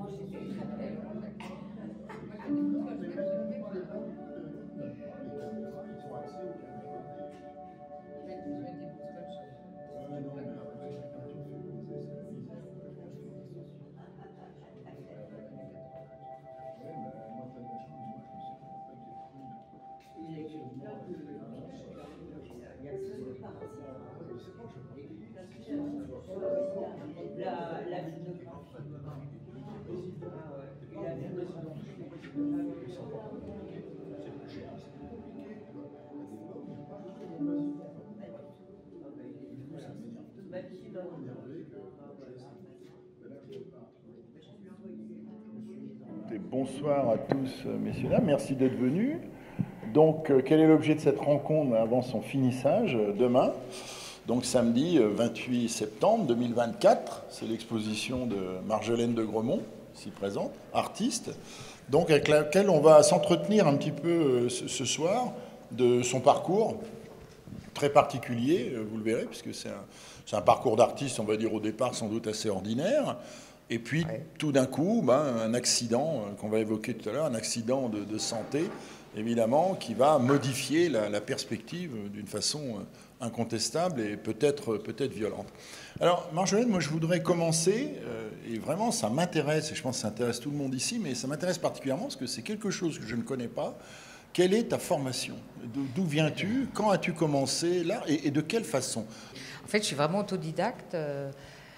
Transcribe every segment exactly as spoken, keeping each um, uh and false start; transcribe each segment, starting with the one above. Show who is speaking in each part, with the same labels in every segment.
Speaker 1: Bonsoir à tous, messieurs, dames. Merci d'être venus. Donc, quel est l'objet de cette rencontre avant son finissage demain? Donc, samedi vingt-huit septembre deux mille vingt-quatre, c'est l'exposition de Marjolaine de Gremont, ici présente, artiste. Donc, avec laquelle on va s'entretenir un petit peu ce soir de son parcours très particulier, vous le verrez, puisque c'est un, c'est un parcours d'artiste, on va dire au départ sans doute assez ordinaire. Et puis, ouais. tout d'un coup, ben, un accident euh, qu'on va évoquer tout à l'heure, un accident de, de santé, évidemment, qui va modifier la, la perspective d'une façon euh, incontestable et peut-être peut-être violente. Alors, Marjolaine, moi, je voudrais commencer, euh, et vraiment, ça m'intéresse, et je pense que ça intéresse tout le monde ici, mais ça m'intéresse particulièrement parce que c'est quelque chose que je ne connais pas. Quelle est ta formation? D'où viens-tu? Quand as-tu commencé l'art et, et de quelle façon?
Speaker 2: En fait, je suis vraiment autodidacte. Euh...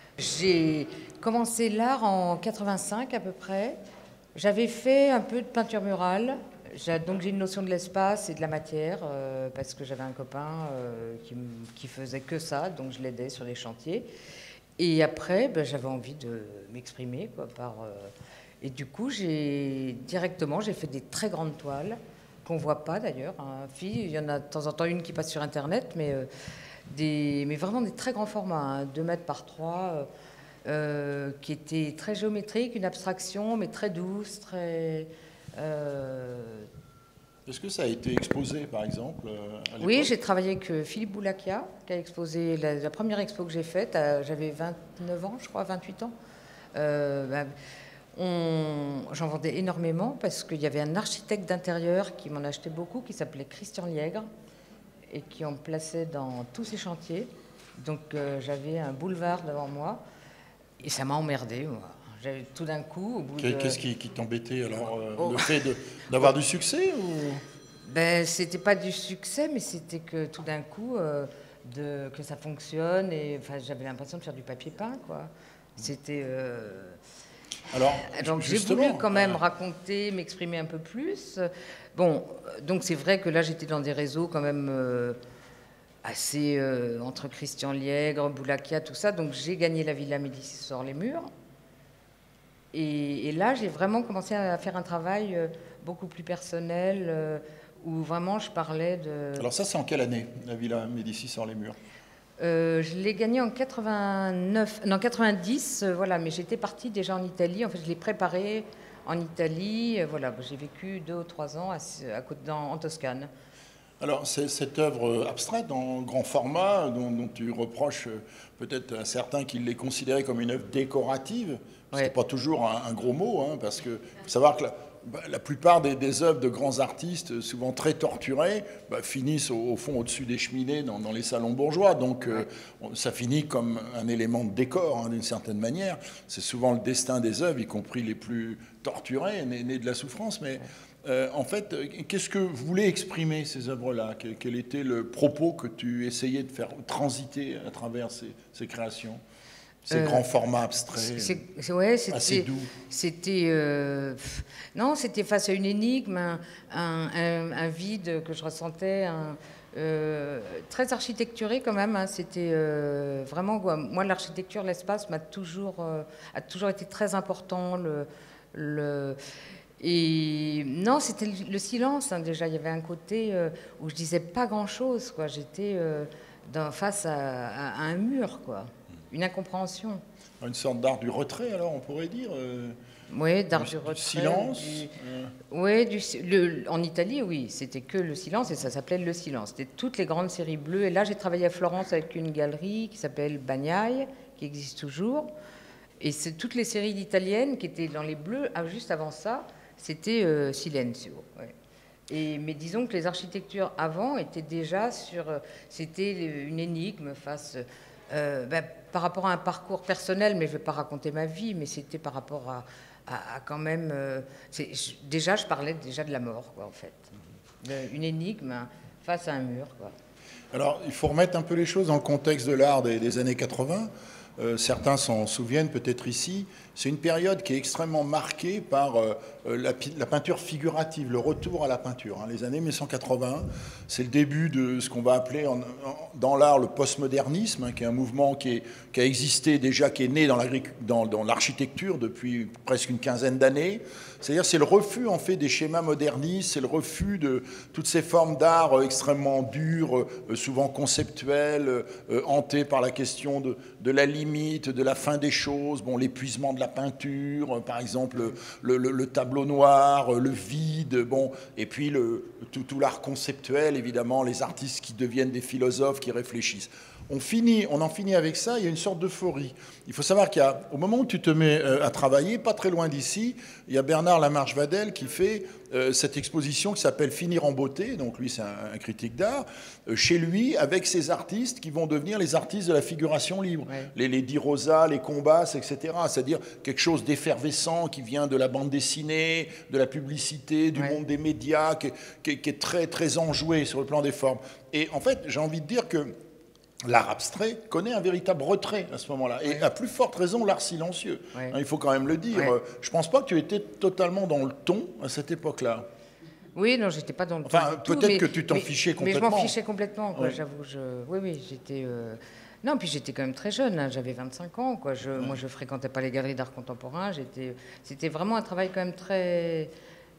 Speaker 2: J'ai commencé l'art en quatre-vingt-cinq à peu près. J'avais fait un peu de peinture murale. J'ai, donc j'ai une notion de l'espace et de la matière euh, parce que j'avais un copain euh, qui, qui faisait que ça, donc je l'aidais sur les chantiers. Et après, ben, j'avais envie de m'exprimer, quoi, par, euh, et du coup, j'ai directement, j'ai fait des très grandes toiles qu'on ne voit pas d'ailleurs. Hein. Il y en a de temps en temps une qui passe sur Internet, mais... Euh, Des, mais vraiment des très grands formats, hein, deux mètres par trois, euh, qui étaient très géométriques, une abstraction, mais très douce, très... Euh...
Speaker 1: Est-ce que ça a été exposé, par exemple, à
Speaker 2: Oui, j'ai travaillé avec Philippe Boulakia, qui a exposé la, la première expo que j'ai faite, à, j'avais vingt-neuf ans, je crois, vingt-huit ans. Euh, ben, on, j'en vendais énormément, parce qu'il y avait un architecte d'intérieur qui m'en achetait beaucoup, qui s'appelait Christian Liègre, et qui en plaçait dans tous ces chantiers. Donc euh, j'avais un boulevard devant moi, et ça m'a emmerdé, moi. J'avais tout d'un coup, au bout de...
Speaker 1: Qu'est-ce qui, qui t'embêtait alors euh, oh. Le fait de, d'avoir du succès ou...
Speaker 2: Ben, c'était pas du succès, mais c'était que tout d'un coup, euh, de, que ça fonctionne, et enfin, j'avais l'impression de faire du papier peint, quoi. C'était... Euh...
Speaker 1: Alors,
Speaker 2: donc j'ai voulu quand même euh... raconter, m'exprimer un peu plus. Bon, donc c'est vrai que là j'étais dans des réseaux quand même euh, assez euh, entre Christian Liègre, Boulakia, tout ça. Donc j'ai gagné la Villa Médicis sur les murs. Et, et là j'ai vraiment commencé à faire un travail euh, beaucoup plus personnel euh, où vraiment je parlais de...
Speaker 1: Alors ça c'est en quelle année, la Villa Médicis sur les murs?
Speaker 2: Euh, je l'ai gagné en quatre-vingt-neuf, non quatre-vingt-dix, euh, voilà, mais j'étais partie déjà en Italie. En fait, je l'ai préparé en Italie. Euh, voilà, j'ai vécu deux ou trois ans à, à côté, dans, en Toscane.
Speaker 1: Alors, c'est cette œuvre abstraite en grand format, dont, dont tu reproches peut-être à certains qui les considéraient comme une œuvre décorative. Ce n'est ouais. pas toujours un, un gros mot, hein, parce qu'il faut savoir que la, bah, la plupart des, des œuvres de grands artistes, souvent très torturées, bah, finissent au, au fond au-dessus des cheminées dans, dans les salons bourgeois. Donc, euh, ça finit comme un élément de décor, hein, d'une certaine manière. C'est souvent le destin des œuvres, y compris les plus torturées, nées, nées de la souffrance, mais... Euh, en fait, qu'est-ce que voulaient exprimer ces œuvres-là? quel, quel était le propos que tu essayais de faire transiter à travers ces, ces créations, ces euh, grands formats abstraits,
Speaker 2: c'est, c'est, ouais,
Speaker 1: assez doux?
Speaker 2: C'était euh, non, c'était face à une énigme, un, un, un, un vide que je ressentais, un, euh, très architecturé quand même. Hein, c'était euh, vraiment quoi. Moi, l'architecture, l'espace m'a toujours euh, a toujours été très important. Le, le Et non, c'était le silence, hein, déjà. Il y avait un côté euh, où je disais pas grand-chose, quoi. J'étais euh, dans, face à, à, à un mur, quoi. Une incompréhension.
Speaker 1: Une sorte d'art du retrait, alors, on pourrait dire euh,
Speaker 2: Oui, d'art du, du retrait.
Speaker 1: Du silence
Speaker 2: du, euh... Oui, du, le, en Italie, oui, c'était que le silence, et ça s'appelait Le Silence. C'était toutes les grandes séries bleues. Et là, j'ai travaillé à Florence avec une galerie qui s'appelle Bagnaille, qui existe toujours. Et c'est toutes les séries italiennes qui étaient dans les bleus, ah, juste avant ça, c'était euh, Silenzio. Ouais. Et, mais disons que les architectures avant étaient déjà sur... Euh, c'était une énigme face... Euh, ben, par rapport à un parcours personnel, mais je ne vais pas raconter ma vie, mais c'était par rapport à, à, à quand même... Euh, c'est, je, déjà, je parlais déjà de la mort, quoi, en fait. Une énigme face à un mur, quoi.
Speaker 1: Alors, il faut remettre un peu les choses dans le contexte de l'art des, des années quatre-vingts. Euh, certains s'en souviennent peut-être ici. C'est une période qui est extrêmement marquée par euh, la, la peinture figurative, le retour à la peinture. Hein. Les années mille neuf cent quatre-vingts, c'est le début de ce qu'on va appeler en, en, dans l'art le postmodernisme, hein, qui est un mouvement qui, est, qui a existé déjà, qui est né dans, dans, dans l'architecture depuis presque une quinzaine d'années. C'est-à-dire c'est le refus en fait des schémas modernistes, c'est le refus de toutes ces formes d'art extrêmement dures, souvent conceptuelles, euh, hantées par la question de, de la limite, de la fin des choses, bon, l'épuisement de la peinture, par exemple le, le, le tableau noir, le vide, bon, et puis le, tout, tout l'art conceptuel, évidemment, les artistes qui deviennent des philosophes, qui réfléchissent. On, finit, on en finit avec ça, il y a une sorte d'euphorie. Il faut savoir qu'au moment où tu te mets à travailler, pas très loin d'ici, il y a Bernard Lamarche-Vadel qui fait euh, cette exposition qui s'appelle Finir en beauté, donc lui c'est un, un critique d'art, euh, chez lui avec ses artistes qui vont devenir les artistes de la figuration libre, ouais. les, les Di Rosa, les Combas, et cetera. C'est-à-dire quelque chose d'effervescent qui vient de la bande dessinée, de la publicité, du ouais. monde des médias, qui, qui, qui est très, très enjoué sur le plan des formes. Et en fait, j'ai envie de dire que l'art abstrait connaît un véritable retrait à ce moment-là. Et à plus forte raison, l'art silencieux. Ouais. Il faut quand même le dire. Ouais. Je ne pense pas que tu étais totalement dans le ton à cette époque-là.
Speaker 2: Oui, non, j'étais pas dans le ton.
Speaker 1: Enfin, peut-être que tu t'en
Speaker 2: mais,
Speaker 1: fichais complètement.
Speaker 2: Mais je m'en fichais complètement, quoi, ouais. j'avoue. Je... Oui, oui, j'étais... Euh... Non, puis j'étais quand même très jeune, hein, j'avais vingt-cinq ans. Quoi. Je... Ouais. Moi, je ne fréquentais pas les galeries d'art contemporain. J'étais... C'était vraiment un travail quand même très,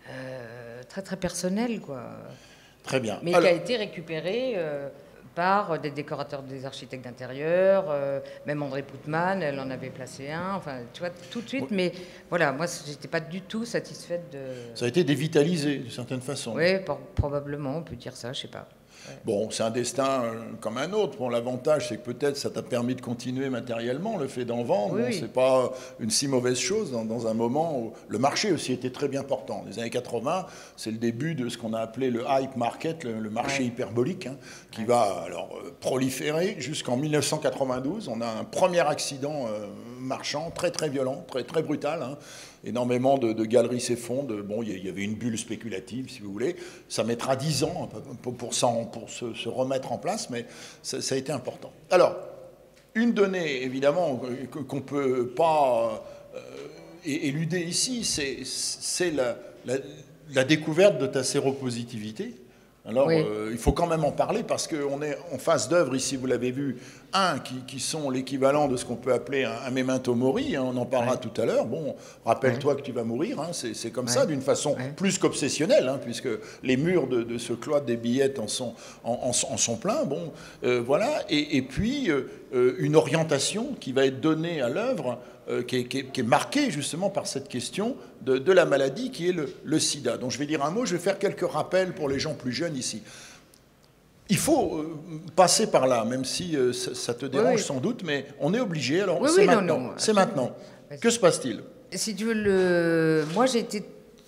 Speaker 2: euh... très, très personnel, quoi.
Speaker 1: Très bien.
Speaker 2: Mais Alors... qui a été récupéré... Euh... par des décorateurs, des architectes d'intérieur, euh, même André Poutman, elle en avait placé un, enfin, tu vois, tout de suite, oui. Mais voilà, moi, j'étais pas du tout satisfaite de...
Speaker 1: Ça a été dévitalisé, d'une certaine façon.
Speaker 2: Oui, probablement, on peut dire ça, je sais pas.
Speaker 1: Ouais. Bon, c'est un destin euh, comme un autre. Bon, l'avantage, c'est que peut-être ça t'a permis de continuer matériellement, le fait d'en vendre. Oui, bon, oui. C'est pas une si mauvaise chose dans, dans un moment où le marché aussi était très bien portant. Les années quatre-vingts, c'est le début de ce qu'on a appelé le hype market, le, le marché ouais. hyperbolique, hein, qui ouais. va alors euh, proliférer jusqu'en mille neuf cent quatre-vingt-douze. On a un premier accident euh, marchand très très violent, très très brutal. Hein. Énormément de, de galeries s'effondrent. Bon, il y avait une bulle spéculative, si vous voulez. Ça mettra dix ans pour, pour, pour se, se remettre en place, mais ça, ça a été important. Alors, une donnée, évidemment, qu'on ne peut pas euh, éluder ici, c'est la, la, la découverte de ta séropositivité. Alors, oui. euh, il faut quand même en parler parce qu'on est en face d'œuvres, ici, vous l'avez vu, un, qui, qui sont l'équivalent de ce qu'on peut appeler un, un memento mori, hein, on en parlera ouais. tout à l'heure. Bon, rappelle-toi ouais. que tu vas mourir, hein, c'est comme ouais. ça, d'une façon ouais. plus qu'obsessionnelle, hein, puisque les murs de, de ce cloître des billettes en sont, en, en, en sont pleins. Bon, euh, voilà. Et, et puis, euh, une orientation qui va être donnée à l'œuvre, euh, qui, qui, qui est marquée justement par cette question de, de la maladie qui est le, le sida. Donc, je vais dire un mot, je vais faire quelques rappels pour les gens plus jeunes ici. Il faut euh, passer par là, même si euh, ça, ça te dérange oui, oui. sans doute, mais on est obligé. Alors, oui, c'est oui, maintenant. C'est maintenant. Que se passe-t-il?
Speaker 2: Si tu veux, le... moi, j'ai été...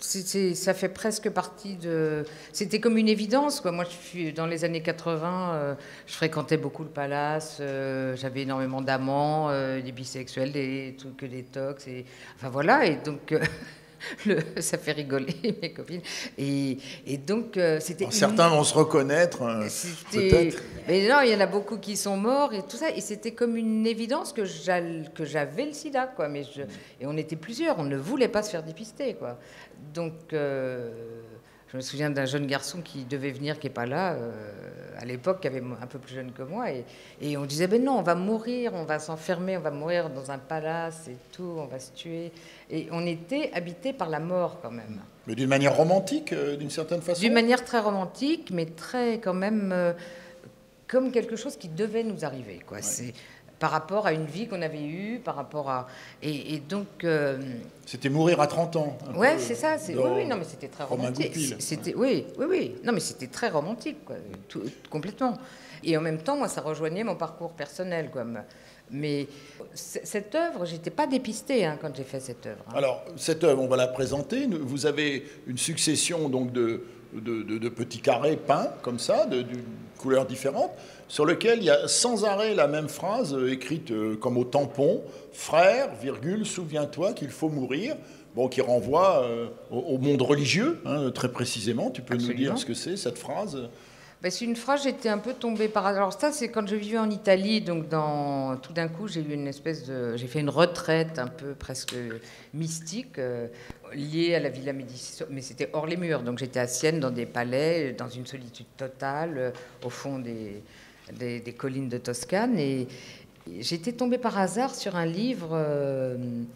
Speaker 2: ça fait presque partie de... C'était comme une évidence, quoi. Moi, je suis... dans les années quatre-vingts, euh, je fréquentais beaucoup le Palace, euh, j'avais énormément d'amants, euh, des bisexuels, des trucs, des tox, et... enfin voilà, et donc... Euh... Le, ça fait rigoler mes copines et, et donc euh, c'était
Speaker 1: certains une... vont se reconnaître euh, peut-être,
Speaker 2: mais non, il y en a beaucoup qui sont morts et tout ça, et c'était comme une évidence que j'avais le sida, quoi. Mais je, et on était plusieurs, on ne voulait pas se faire dépister, quoi. Donc euh, je me souviens d'un jeune garçon qui devait venir, qui n'est pas là, euh, à l'époque, qui avait un peu plus jeune que moi, et, et on disait, ben non, on va mourir, on va s'enfermer, on va mourir dans un palace et tout, on va se tuer. Et on était habité par la mort, quand même.
Speaker 1: Mais d'une manière romantique, euh, d'une certaine façon?
Speaker 2: D'une manière très romantique, mais très, quand même, euh, comme quelque chose qui devait nous arriver, quoi. Ouais. C'est par rapport à une vie qu'on avait eue, par rapport à... Et, et donc... Euh...
Speaker 1: C'était mourir à trente ans.
Speaker 2: Oui, c'est ça. Oui, oui, non, mais c'était très romantique. C'était, oui, oui, oui. Non, mais c'était très romantique, quoi, tout, complètement. Et en même temps, moi, ça rejoignait mon parcours personnel, quoi. Mais cette œuvre, j'étais pas dépistée hein, quand j'ai fait cette œuvre. Hein.
Speaker 1: Alors, cette œuvre, on va la présenter. Vous avez une succession donc, de, de, de, de petits carrés peints, comme ça, de, de couleurs différentes, sur lesquels il y a sans arrêt la même phrase euh, écrite euh, comme au tampon, « Frère, virgule, souviens-toi qu'il faut mourir ». Bon, qui renvoie euh, au, au monde religieux, hein, très précisément. Tu peux Absolument. Nous dire ce que c'est, cette phrase ?
Speaker 2: Ben, c'est une phrase, j'étais un peu tombée par hasard. Alors ça, c'est quand je vivais en Italie, donc dans, tout d'un coup, j'ai eu une espèce de... J'ai fait une retraite un peu presque mystique, euh, liée à la Villa Médicis, mais c'était hors les murs. Donc j'étais à Sienne, dans des palais, dans une solitude totale, euh, au fond des, des, des collines de Toscane. Et, et j'étais tombée par hasard sur un livre... Euh,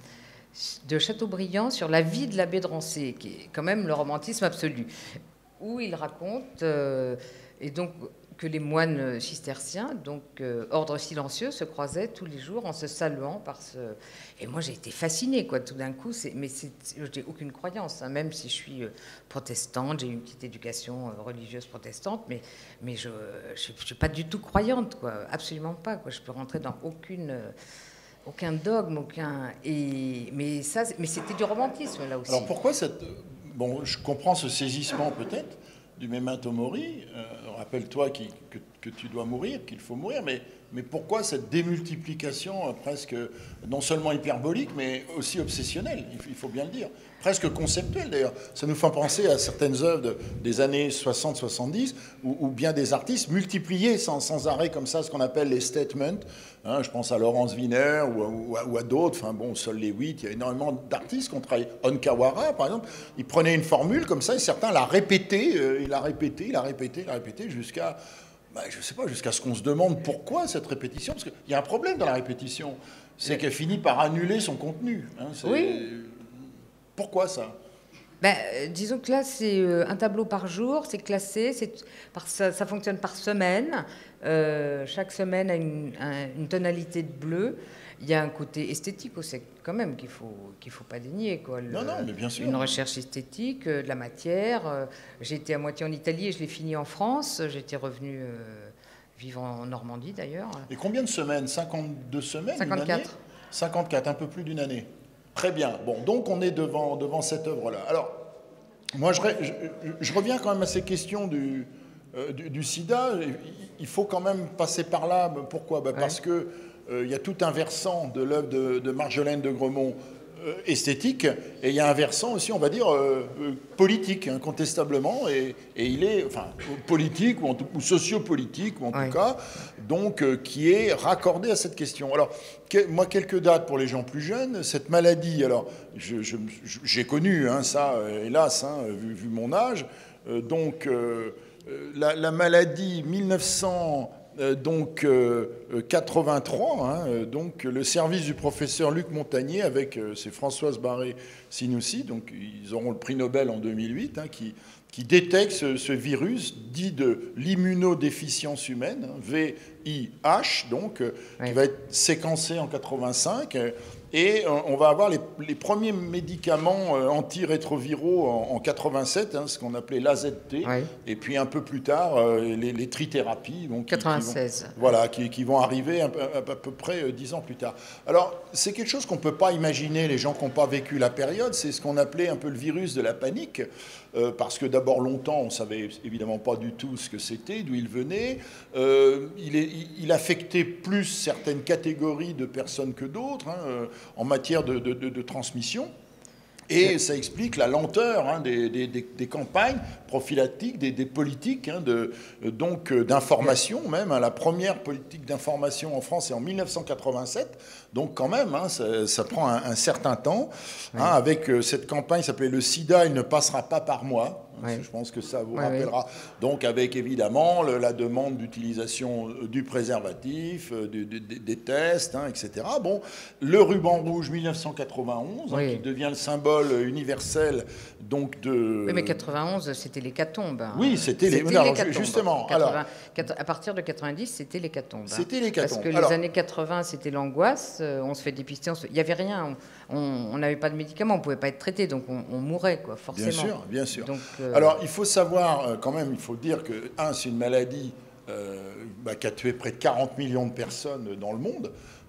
Speaker 2: de Chateaubriand sur la vie de l'abbé de Rancé, qui est quand même le romantisme absolu, où il raconte euh, et donc que les moines cisterciens, donc euh, ordre silencieux, se croisaient tous les jours en se saluant par ce... Et moi j'ai été fascinée, quoi, tout d'un coup. C'est... Mais c'est... je n'ai aucune croyance, hein, même si je suis euh, protestante, j'ai eu une petite éducation euh, religieuse protestante, mais, mais je ne suis pas du tout croyante, quoi, absolument pas. Quoi. Je peux rentrer dans aucune... Euh, Aucun dogme, aucun... Et... Mais, ça, mais c'était du romantisme, là aussi.
Speaker 1: Alors pourquoi cette... Bon, je comprends ce saisissement, peut-être, du Memento Mori. Euh, rappelle-toi que, que tu dois mourir, qu'il faut mourir, mais, mais pourquoi cette démultiplication euh, presque, non seulement hyperbolique, mais aussi obsessionnelle, il faut bien le dire. Presque conceptuelle, d'ailleurs. Ça nous fait penser à certaines œuvres de, des années soixante soixante-dix, où, où bien des artistes multipliaient sans, sans arrêt, comme ça, ce qu'on appelle les statements. Hein, je pense à Laurence Wiener ou, ou, ou à d'autres, enfin bon, Sol Lewitt, il y a énormément d'artistes qui ont travaillé. Onkawara, par exemple, il prenait une formule comme ça et certains la répétaient, euh, il la répétait, il la répétait, il la répétait jusqu'à, bah, je sais pas, jusqu'à ce qu'on se demande pourquoi cette répétition, parce qu'il y a un problème dans la répétition, c'est qu'elle finit par annuler son contenu. Hein, c'est...
Speaker 2: Oui.
Speaker 1: Pourquoi ça ?
Speaker 2: Ben, disons que là, c'est un tableau par jour, c'est classé, c'est par, ça, ça fonctionne par semaine. Euh, chaque semaine a une, un, une tonalité de bleu. Il y a un côté esthétique aussi, quand même, qu'il ne faut, qu'il faut pas dénier. Quoi. Le,
Speaker 1: non, non, mais bien sûr.
Speaker 2: Une recherche esthétique, euh, de la matière. Euh, j'ai été à moitié en Italie et je l'ai fini en France. J'étais revenue euh, vivre en Normandie, d'ailleurs.
Speaker 1: Et combien de semaines ? cinquante-deux semaines ?
Speaker 2: cinquante-quatre.
Speaker 1: cinquante-quatre, un peu plus d'une année. Très bien. Bon, donc on est devant, devant cette œuvre-là. Alors, moi, je, je, je reviens quand même à ces questions du, euh, du, du sida. Il faut quand même passer par là. Pourquoi ? Ben, ouais. Parce qu'il euh, y a tout un versant de l'œuvre de, de Marjolaine de Gremont euh, esthétique, et il y a un versant aussi, on va dire, euh, politique, incontestablement, et, et il est, enfin, politique ou, ou sociopolitique, ou en ouais. tout cas, donc, euh, qui est raccordé à cette question. Alors, que, moi, quelques dates pour les gens plus jeunes. Cette maladie, alors, je, je, j'ai connu hein, ça, hélas, hein, vu, vu mon âge, euh, donc, euh, la, la maladie mille neuf cents... Euh, donc euh, quatre-vingt-trois, hein, donc le service du professeur Luc Montagnier avec euh, c'est Françoise Barré-Sinoussi, donc ils auront le prix Nobel en deux mille huit, hein, qui, qui détecte ce, ce virus dit de l'immunodéficience humaine, hein, V I H, donc euh, oui. qui va être séquencé en quatre-vingt-cinq. Euh, Et on va avoir les, les premiers médicaments antirétroviraux en, en quatre-vingt-sept, hein, ce qu'on appelait l'A Z T, oui. et puis un peu plus tard, les, les trithérapies. Donc,
Speaker 2: quatre-vingt-seize.
Speaker 1: Qui, qui vont, voilà, qui, qui vont arriver à, à, à peu près dix ans plus tard. Alors, c'est quelque chose qu'on ne peut pas imaginer, les gens qui n'ont pas vécu la période, c'est ce qu'on appelait un peu le virus de la panique, euh, parce que d'abord, longtemps, on ne savait évidemment pas du tout ce que c'était, d'où il venait. Euh, il, est, il affectait plus certaines catégories de personnes que d'autres, hein, euh, en matière de, de, de, de transmission. Et ça explique la lenteur hein, des, des, des campagnes prophylactiques, des, des politiques hein, de, donc d'information même. Hein. La première politique d'information en France est en mille neuf cent quatre-vingt-sept. Donc quand même, hein, ça, ça prend un, un certain temps. Hein, oui. Avec cette campagne qui s'appelait « Le sida, il ne passera pas par moi ». Oui. Je pense que ça vous oui, rappellera. Oui. Donc avec évidemment le, la demande d'utilisation du préservatif, du, du, des tests, hein, et cetera. Bon, le ruban rouge mille neuf cent quatre-vingt-onze, oui. hein, qui devient le symbole universel donc de...
Speaker 2: Oui, mais quatre-vingt-onze, c'était l'hécatombe. Hein.
Speaker 1: Oui, c'était les... l'hécatombe. Justement.
Speaker 2: quatre-vingts, alors... À partir de quatre-vingt-dix, c'était l'hécatombe.
Speaker 1: C'était l'hécatombe.
Speaker 2: Parce que les alors... années quatre-vingts, c'était l'angoisse. On se fait dépister. Se... Il n'y avait rien. On n'avait pas de médicaments. On ne pouvait pas être traité. Donc on, on mourait, quoi, forcément.
Speaker 1: Bien sûr, bien sûr.
Speaker 2: Donc, euh...
Speaker 1: Alors, il faut savoir, euh, quand même, il faut dire que, un, c'est une maladie euh, bah, qui a tué près de quarante millions de personnes dans le monde.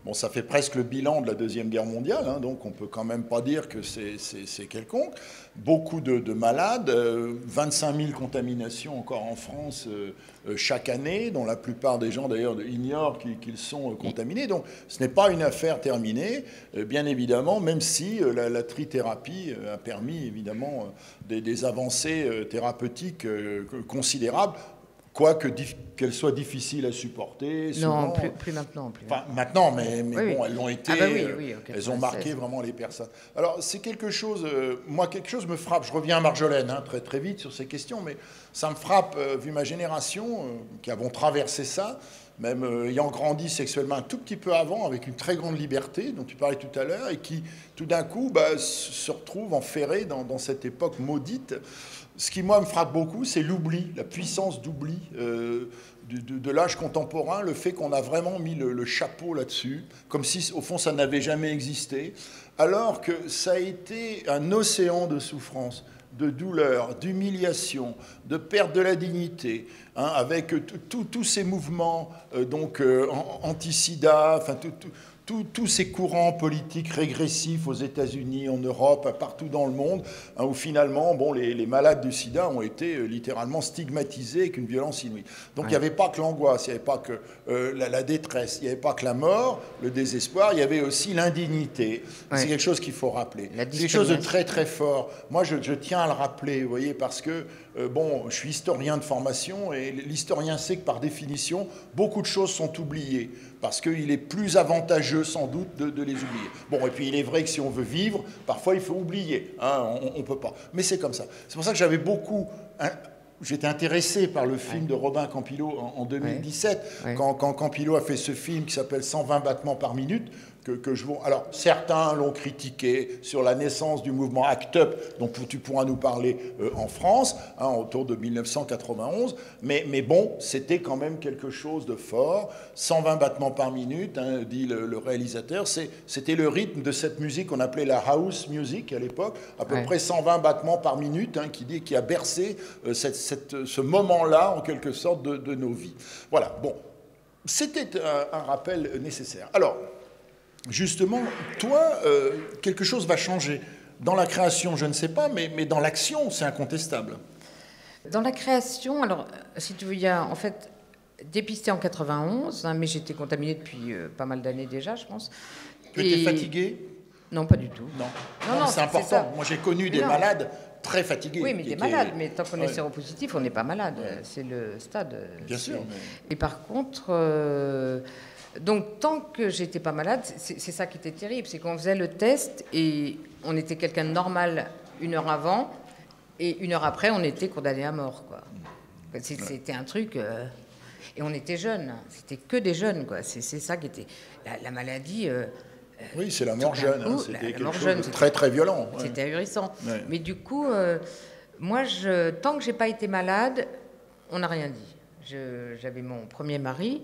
Speaker 1: Bon, ça fait presque le bilan de la Deuxième Guerre mondiale, hein, donc on ne peut quand même pas dire que c'est quelconque. Beaucoup de, de malades, euh, vingt-cinq mille contaminations encore en France euh, euh, chaque année, dont la plupart des gens d'ailleurs ignorent qu'ils qu'ils sont euh, contaminés. Donc ce n'est pas une affaire terminée, euh, bien évidemment, même si euh, la, la trithérapie euh, a permis évidemment euh, des, des avancées euh, thérapeutiques euh, considérables. Quoique qu'elles soient difficiles à supporter. Souvent,
Speaker 2: non, plus, plus maintenant. Plus
Speaker 1: enfin, maintenant, mais, mais
Speaker 2: oui,
Speaker 1: bon,
Speaker 2: oui.
Speaker 1: elles l'ont été.
Speaker 2: Ah bah oui, oui,
Speaker 1: euh, elles ont marqué vraiment les personnes. Alors, c'est quelque chose. Euh, moi, quelque chose me frappe. Je reviens à Marjolaine hein, très très vite sur ces questions, mais ça me frappe euh, vu ma génération euh, qui avons traversé ça, même euh, ayant grandi sexuellement un tout petit peu avant, avec une très grande liberté dont tu parlais tout à l'heure, et qui tout d'un coup bah, se retrouve enferré dans, dans cette époque maudite. Ce qui, moi, me frappe beaucoup, c'est l'oubli, la puissance d'oubli euh, de, de, de l'âge contemporain, le fait qu'on a vraiment mis le, le chapeau là-dessus, comme si, au fond, ça n'avait jamais existé, alors que ça a été un océan de souffrance, de douleur, d'humiliation, de perte de la dignité, hein, avec tous ces mouvements euh, donc, euh, anti-sida, enfin, tout... tout tous ces courants politiques régressifs aux États-Unis, en Europe, partout dans le monde, hein, où finalement, bon, les, les malades du sida ont été euh, littéralement stigmatisés avec une violence inouïe. Donc ouais. Il n'y avait pas que l'angoisse, il n'y avait pas que euh, la, la détresse, il n'y avait pas que la mort, le désespoir, il y avait aussi l'indignité. Ouais. C'est quelque chose qu'il faut rappeler. C'est quelque chose de très très fort. Moi, je, je tiens à le rappeler, vous voyez, parce que euh, bon, je suis historien de formation et l'historien sait que par définition, beaucoup de choses sont oubliées parce qu'il est plus avantageux sans doute de, de les oublier. Bon, et puis il est vrai que si on veut vivre, parfois il faut oublier, hein, on ne peut pas. Mais c'est comme ça. C'est pour ça que j'avais beaucoup... Hein, j'étais intéressé par le film ouais. de Robin Campillo en, en deux mille dix-sept, ouais. quand, quand Campillo a fait ce film qui s'appelle cent vingt battements par minute, que, que je vous... Alors, certains l'ont critiqué sur la naissance du mouvement ACT UP, dont tu pourras nous parler euh, en France, hein, autour de mille neuf cent quatre-vingt-onze, mais, mais bon, c'était quand même quelque chose de fort. cent vingt battements par minute, hein, dit le, le réalisateur, c'était le rythme de cette musique qu'on appelait la house music à l'époque, à peu ouais. près cent vingt battements par minute, hein, qui, dit, qui a bercé euh, cette, cette, ce moment-là, en quelque sorte, de, de nos vies. Voilà, bon, c'était un, un rappel nécessaire. Alors, justement, toi, euh, quelque chose va changer. Dans la création, je ne sais pas, mais, mais dans l'action, c'est incontestable.
Speaker 2: Dans la création, alors, si tu veux, il y a en fait dépisté en quatre-vingt-onze, hein, mais j'étais contaminée depuis euh, pas mal d'années déjà, je pense.
Speaker 1: Tu étais fatiguée ?
Speaker 2: Non, pas du tout.
Speaker 1: Non, non, non c'est important. Moi, j'ai connu des non. malades très fatigués.
Speaker 2: Oui, mais des étaient... malades. Mais tant qu'on est ouais. séropositif, on n'est pas malade. Ouais. C'est le stade.
Speaker 1: Bien sûr. Mais...
Speaker 2: Et par contre... Euh... Donc, tant que j'étais pas malade, c'est ça qui était terrible, c'est qu'on faisait le test et on était quelqu'un de normal une heure avant et une heure après, on était condamné à mort, quoi. C'était un truc... Euh, et on était jeunes, c'était que des jeunes, quoi. C'est ça qui était... La, la maladie... Euh,
Speaker 1: oui, c'est la mort jeune, hein, c'était quelque chose
Speaker 2: jeune,
Speaker 1: de très, très violent. Ouais.
Speaker 2: C'était ahurissant.
Speaker 1: Ouais.
Speaker 2: Mais du coup, euh, moi, je, tant que j'ai pas été malade, on n'a rien dit. J'avais mon premier mari...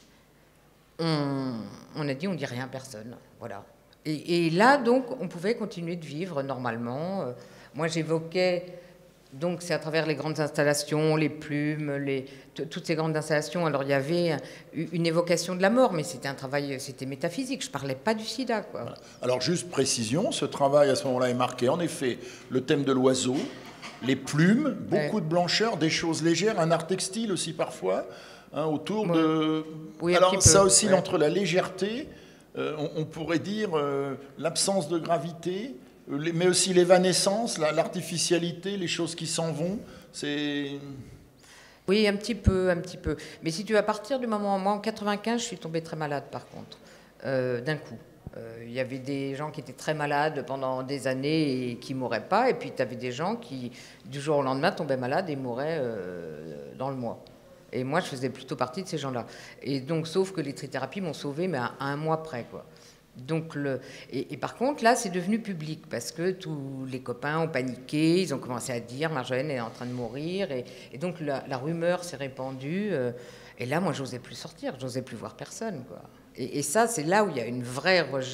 Speaker 2: On, on a dit on dit rien à personne, voilà. Et, et là donc on pouvait continuer de vivre normalement. Euh, moi j'évoquais donc c'est à travers les grandes installations, les plumes, les toutes ces grandes installations. Alors il y avait une évocation de la mort, mais c'était un travail, c'était métaphysique. Je parlais pas du sida, quoi. Voilà.
Speaker 1: Alors juste précision, ce travail à ce moment-là est marqué en effet le thème de l'oiseau, les plumes, beaucoup ouais. de blancheur, des choses légères, un art textile aussi parfois. Hein, autour ouais. de...
Speaker 2: Oui,
Speaker 1: alors ça oscille ouais. entre la légèreté, euh, on, on pourrait dire euh, l'absence de gravité, euh, les, mais aussi l'évanescence, l'artificialité, les choses qui s'en vont. C'est...
Speaker 2: Oui, un petit peu, un petit peu. Mais si tu veux, à partir du moment... Moi, en quatre-vingt-quinze, je suis tombée très malade, par contre, euh, d'un coup. Il euh, y avait des gens qui étaient très malades pendant des années et qui ne mouraient pas. Et puis, tu avais des gens qui, du jour au lendemain, tombaient malades et mouraient euh, dans le mois. Et moi, je faisais plutôt partie de ces gens-là. Et donc, sauf que les trithérapies m'ont sauvée, mais à, à un mois près, quoi. Donc, le, et, et par contre, là, c'est devenu public, parce que tous les copains ont paniqué, ils ont commencé à dire « Marjolaine est en train de mourir », et, et donc la, la rumeur s'est répandue. Euh, et là, moi, j'osais plus sortir, j'osais plus voir personne, quoi. Et, et ça, c'est là où il y a une vraie rejet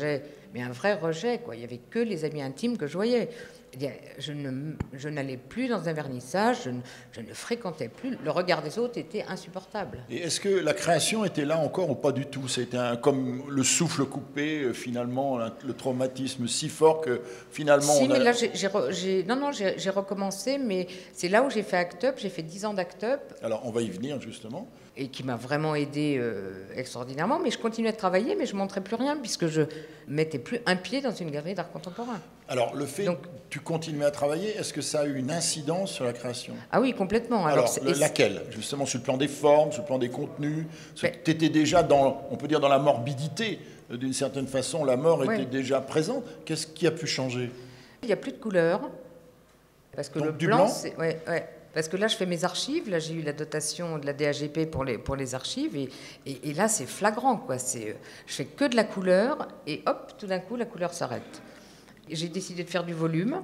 Speaker 2: mais un vrai rejet, quoi. Il n'y avait que les amis intimes que je voyais. Je, ne, je n'allais plus dans un vernissage, je ne, je ne fréquentais plus. Le regard des autres était insupportable.
Speaker 1: Et est-ce que la création était là encore ou pas du tout? C'était un, comme le souffle coupé, finalement, le traumatisme si fort que finalement...
Speaker 2: Si,
Speaker 1: on a...
Speaker 2: mais là, j'ai, j'ai, j'ai, non, non, j'ai, j'ai recommencé, mais c'est là où j'ai fait Act Up. J'ai fait dix ans d'Act Up.
Speaker 1: Alors, on va y venir, justement.
Speaker 2: Et qui m'a vraiment aidé euh, extraordinairement. Mais je continuais de travailler, mais je ne montrais plus rien, puisque je ne mettais plus un pied dans une galerie d'art contemporain.
Speaker 1: Alors, le fait Donc, que tu continuais à travailler, est-ce que ça a eu une incidence sur la création?
Speaker 2: Ah oui, complètement.
Speaker 1: Alors, Alors le, laquelle? Justement, sur le plan des formes, sur le plan des contenus. Tu étais déjà dans, on peut dire, dans la morbidité. D'une certaine façon, la mort ouais. était déjà présente. Qu'est-ce qui a pu changer?
Speaker 2: Il n'y a plus de couleur. Parce que
Speaker 1: Donc,
Speaker 2: le
Speaker 1: du
Speaker 2: blanc,
Speaker 1: blanc
Speaker 2: c'est... Ouais, ouais. Parce que là, je fais mes archives. Là, j'ai eu la dotation de la D A G P pour les, pour les archives. Et, et, et là, c'est flagrant, quoi. C'est, je fais que de la couleur. Et hop, tout d'un coup, la couleur s'arrête. J'ai décidé de faire du volume.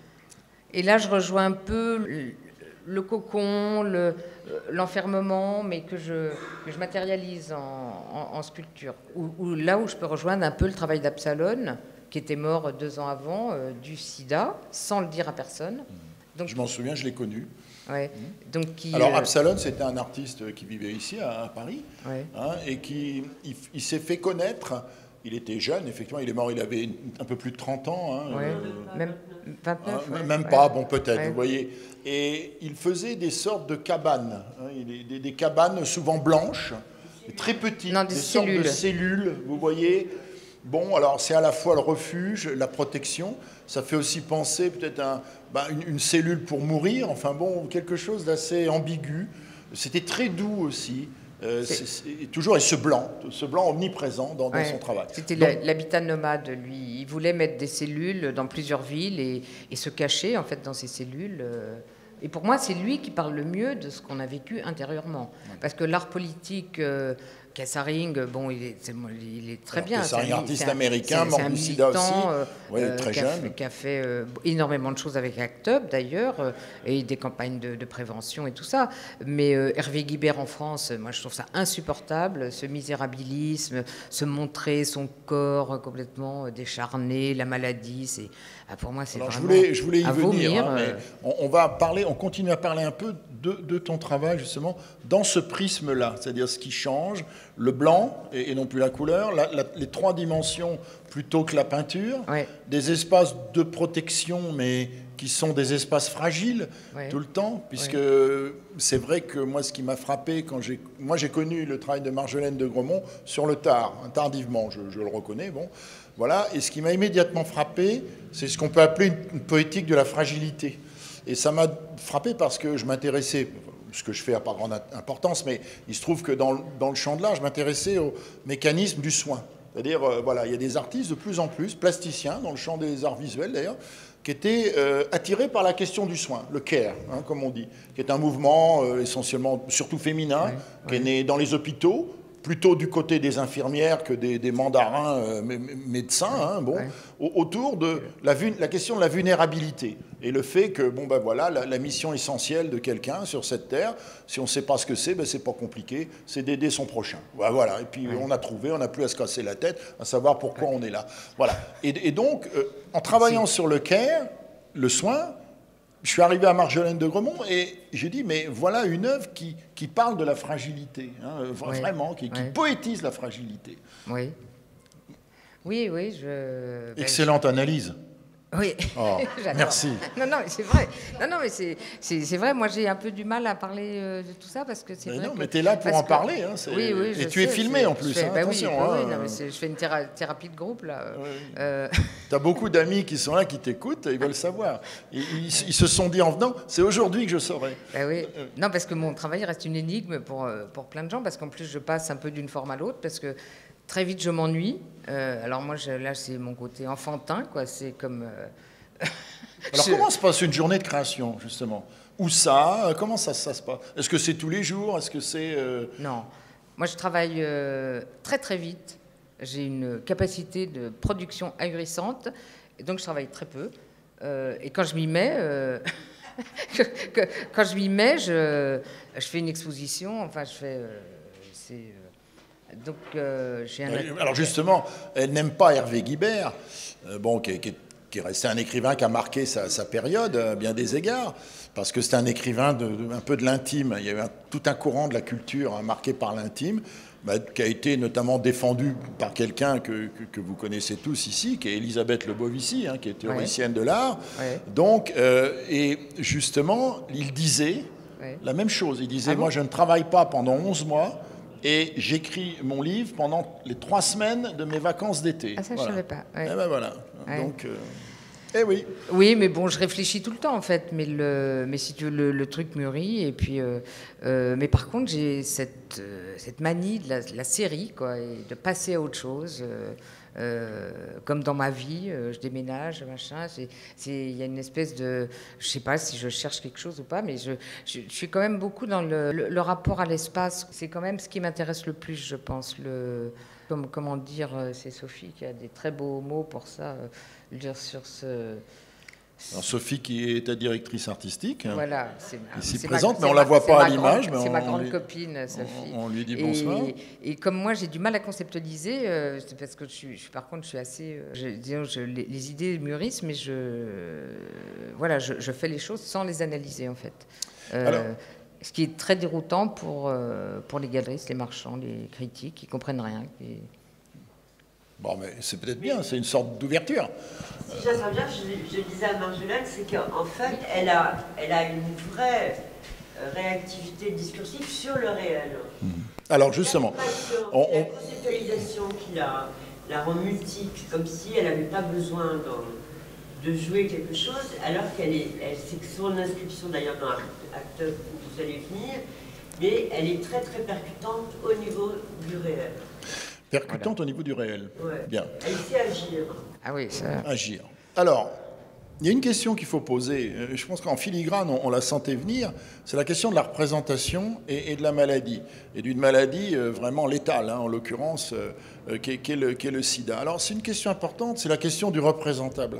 Speaker 2: Et là, je rejoins un peu le, le cocon, le, l'enfermement, mais que je, que je matérialise en, en, en sculpture. Ou, ou là où je peux rejoindre un peu le travail d'Absalone, qui était mort deux ans avant, euh, du sida, sans le dire à personne.
Speaker 1: Donc, je m'en souviens, je l'ai connu.
Speaker 2: Ouais. Mmh. Donc, qui,
Speaker 1: Alors,
Speaker 2: euh...
Speaker 1: Absalone, c'était un artiste qui vivait ici, à, à Paris,
Speaker 2: ouais.
Speaker 1: hein, et qui il, il s'est fait connaître. Il était jeune, effectivement, il est mort, il avait un peu plus de trente ans. Hein,
Speaker 2: ouais.
Speaker 1: euh,
Speaker 2: même vingt-neuf.
Speaker 1: Hein,
Speaker 2: ouais.
Speaker 1: Même
Speaker 2: ouais.
Speaker 1: pas, bon, peut-être,
Speaker 2: ouais.
Speaker 1: vous voyez. Et il faisait des sortes de cabanes, hein, des, des cabanes souvent blanches, très petites,
Speaker 2: non, des,
Speaker 1: des
Speaker 2: cellules.
Speaker 1: sortes de cellules, vous voyez. Bon, alors c'est à la fois le refuge, la protection, ça fait aussi penser peut-être à bah, une, une cellule pour mourir, enfin bon, quelque chose d'assez ambigu. C'était très doux aussi, euh, c'est... C'est, c'est, toujours, et ce blanc, ce blanc omniprésent dans, ouais. dans son travail.
Speaker 2: C'était Donc, l'habitat nomade, lui. Il voulait mettre des cellules dans plusieurs villes et, et se cacher en fait dans ces cellules. Euh... Et pour moi, c'est lui qui parle le mieux de ce qu'on a vécu intérieurement. Ouais. Parce que l'art politique... Euh, Kesharing, bon, il est, il est très
Speaker 1: Alors,
Speaker 2: bien.
Speaker 1: C'est un artiste
Speaker 2: un,
Speaker 1: américain, mort du sida aussi,
Speaker 2: euh,
Speaker 1: oui, euh, très
Speaker 2: qui
Speaker 1: jeune.
Speaker 2: A fait, qui a fait euh, énormément de choses avec Act Up, d'ailleurs, euh, et des campagnes de, de prévention et tout ça. Mais euh, Hervé Guibert en France, moi, je trouve ça insupportable, ce misérabilisme, se montrer son corps complètement décharné, la maladie, c'est... Ah, pour moi, c'est
Speaker 1: Alors,
Speaker 2: vraiment
Speaker 1: je voulais, je voulais y
Speaker 2: à
Speaker 1: venir,
Speaker 2: vomir,
Speaker 1: hein, mais
Speaker 2: euh...
Speaker 1: on, on va parler, on continue à parler un peu de, de ton travail, justement, dans ce prisme-là, c'est-à-dire ce qui change, le blanc et, et non plus la couleur, la, la, les trois dimensions plutôt que la peinture,
Speaker 2: ouais.
Speaker 1: des espaces de protection, mais qui sont des espaces fragiles
Speaker 2: ouais.
Speaker 1: tout le temps, puisque
Speaker 2: ouais.
Speaker 1: c'est vrai que moi, ce qui m'a frappé, quand j'ai, moi j'ai connu le travail de Marjolaine de Gromont sur le tard, hein, tardivement, je, je le reconnais, bon, voilà, et ce qui m'a immédiatement frappé, c'est ce qu'on peut appeler une, une poétique de la fragilité. Et ça m'a frappé parce que je m'intéressais, ce que je fais n'a pas grande importance, mais il se trouve que dans, dans le champ de l'art, je m'intéressais au mécanisme du soin. C'est-à-dire, euh, voilà, il y a des artistes de plus en plus, plasticiens, dans le champ des arts visuels d'ailleurs, qui étaient euh, attirés par la question du soin, le care, hein, comme on dit, qui est un mouvement euh, essentiellement, surtout féminin, ouais, qui ouais. est né dans les hôpitaux, plutôt du côté des infirmières que des, des mandarins euh, médecins, hein, bon, ouais. autour de la, la question de la vulnérabilité et le fait que bon, ben voilà, la, la mission essentielle de quelqu'un sur cette terre, si on ne sait pas ce que c'est, ben c'est pas compliqué, c'est d'aider son prochain. Ben voilà, et puis ouais. on a trouvé, on n'a plus à se casser la tête, à savoir pourquoi ouais. on est là. Voilà. Et, et donc, euh, en travaillant sur le care, le soin, je suis arrivé à Marjolaine de Gromont et j'ai dit, mais voilà une œuvre qui, qui parle de la fragilité, hein, vraiment, oui. qui, qui oui. poétise la fragilité.
Speaker 2: Oui, oui, oui. Je...
Speaker 1: Excellente
Speaker 2: ben, je...
Speaker 1: analyse.
Speaker 2: Oui,
Speaker 1: oh, merci.
Speaker 2: Non, non, mais c'est vrai. Non, non, mais c'est, c'est, c'est vrai. Moi, j'ai un peu du mal à parler euh, de tout ça parce que c'est
Speaker 1: mais
Speaker 2: vrai.
Speaker 1: Non,
Speaker 2: que...
Speaker 1: mais tu es là pour
Speaker 2: parce
Speaker 1: en
Speaker 2: que...
Speaker 1: parler. Hein,
Speaker 2: oui, oui.
Speaker 1: Et
Speaker 2: je
Speaker 1: tu
Speaker 2: sais,
Speaker 1: es filmé
Speaker 2: je,
Speaker 1: en plus.
Speaker 2: Je fais,
Speaker 1: hein,
Speaker 2: bah
Speaker 1: attention.
Speaker 2: Oui,
Speaker 1: hein,
Speaker 2: oui, non, mais je fais une théra- thérapie de groupe là.
Speaker 1: Oui.
Speaker 2: Euh...
Speaker 1: Tu as beaucoup d'amis qui sont là, qui t'écoutent, ils veulent savoir. Ils, ils, ils se sont dit en venant, c'est aujourd'hui que je saurai.
Speaker 2: Bah oui. Non, parce que mon travail reste une énigme pour pour plein de gens, parce qu'en plus je passe un peu d'une forme à l'autre, parce que très vite je m'ennuie. Euh, alors moi, je, là, c'est mon côté enfantin, quoi. C'est comme euh...
Speaker 1: Alors, je... comment se passe une journée de création, justement? Où ça? Comment ça, ça se passe? Est-ce que c'est tous les jours? Est-ce que c'est... Euh...
Speaker 2: Non. Moi, je travaille euh, très, très vite. J'ai une capacité de production ahurissante. Et donc, je travaille très peu. Euh, et quand je m'y mets... Euh... quand je m'y mets, je, je fais une exposition. Enfin, je fais... Euh, c'est... Donc, euh, j'ai un...
Speaker 1: Alors justement, elle n'aime pas Hervé Guibert, euh, bon, qui, qui, qui est resté un écrivain qui a marqué sa, sa période à bien des égards, parce que c'est un écrivain de, de, un peu de l'intime. Il y avait un, tout un courant de la culture hein, marqué par l'intime, bah, qui a été notamment défendu par quelqu'un que, que, que vous connaissez tous ici, qui est Elisabeth Lebovici, hein, qui est théoricienne ouais. de l'art. Ouais. Donc, euh, et justement, il disait ouais. la même chose. Il disait, ah bon moi, je ne travaille pas pendant onze mois, et j'écris mon livre pendant les trois semaines de mes vacances d'été.
Speaker 2: Ah ça,
Speaker 1: voilà.
Speaker 2: je ne savais pas. Ouais.
Speaker 1: Et ben voilà. Ouais. Donc, euh, eh oui.
Speaker 2: Oui, mais bon, je réfléchis tout le temps, en fait. Mais, le, mais si tu veux, le, le truc mûrit. Et puis, euh, euh, mais par contre, j'ai cette, euh, cette manie de la, de la série, quoi, et de passer à autre chose. Euh, Euh, comme dans ma vie, euh, je déménage, machin. Il y a une espèce de... Je ne sais pas si je cherche quelque chose ou pas, mais je, je, je suis quand même beaucoup dans le, le, le rapport à l'espace. C'est quand même ce qui m'intéresse le plus, je pense. Le, comme, comment dire, c'est Sophie qui a des très beaux mots pour ça, euh, dire sur ce...
Speaker 1: Alors Sophie qui est ta directrice artistique,
Speaker 2: voilà, c'est
Speaker 1: ici présente, mais on ne la voit pas à l'image.
Speaker 2: C'est ma grande copine, Sophie.
Speaker 1: On, on lui dit bonsoir.
Speaker 2: Et, et comme moi, j'ai du mal à conceptualiser, euh, parce que je suis, je, par contre, je suis assez... Euh, je, disons, je, les, les idées mûrissent, mais je, euh, voilà, je, je fais les choses sans les analyser, en fait. Euh, Alors, ce qui est très déroutant pour, euh, pour les galeristes, les marchands, les critiques, qui ne comprennent rien. Qui...
Speaker 1: Bon, mais c'est peut-être bien, c'est une sorte d'ouverture.
Speaker 3: Si j'entends bien, je, je disais à Marjolaine, c'est qu'en fait, elle a, elle a une vraie réactivité discursive sur le réel.
Speaker 1: Mmh. Alors justement,
Speaker 3: on, on... la conceptualisation qui la, la rend multiple, comme si elle n'avait pas besoin de, de jouer quelque chose, alors qu'elle est, elle, c'est son inscription d'ailleurs dans Acte où vous allez venir, mais elle est très très percutante au niveau du réel.
Speaker 1: Percutante voilà. Au niveau du réel.
Speaker 3: Ouais.
Speaker 1: Bien.
Speaker 3: Elle sait agir.
Speaker 2: Ah oui, ça.
Speaker 1: Agir. Alors, il y a une question qu'il faut poser. Je pense qu'en filigrane, on, on la sentait venir. C'est la question de la représentation et, et de la maladie. Et d'une maladie euh, vraiment létale, hein, en l'occurrence, euh, qui, qui, qui est le sida. Alors, c'est une question importante, c'est la question du représentable.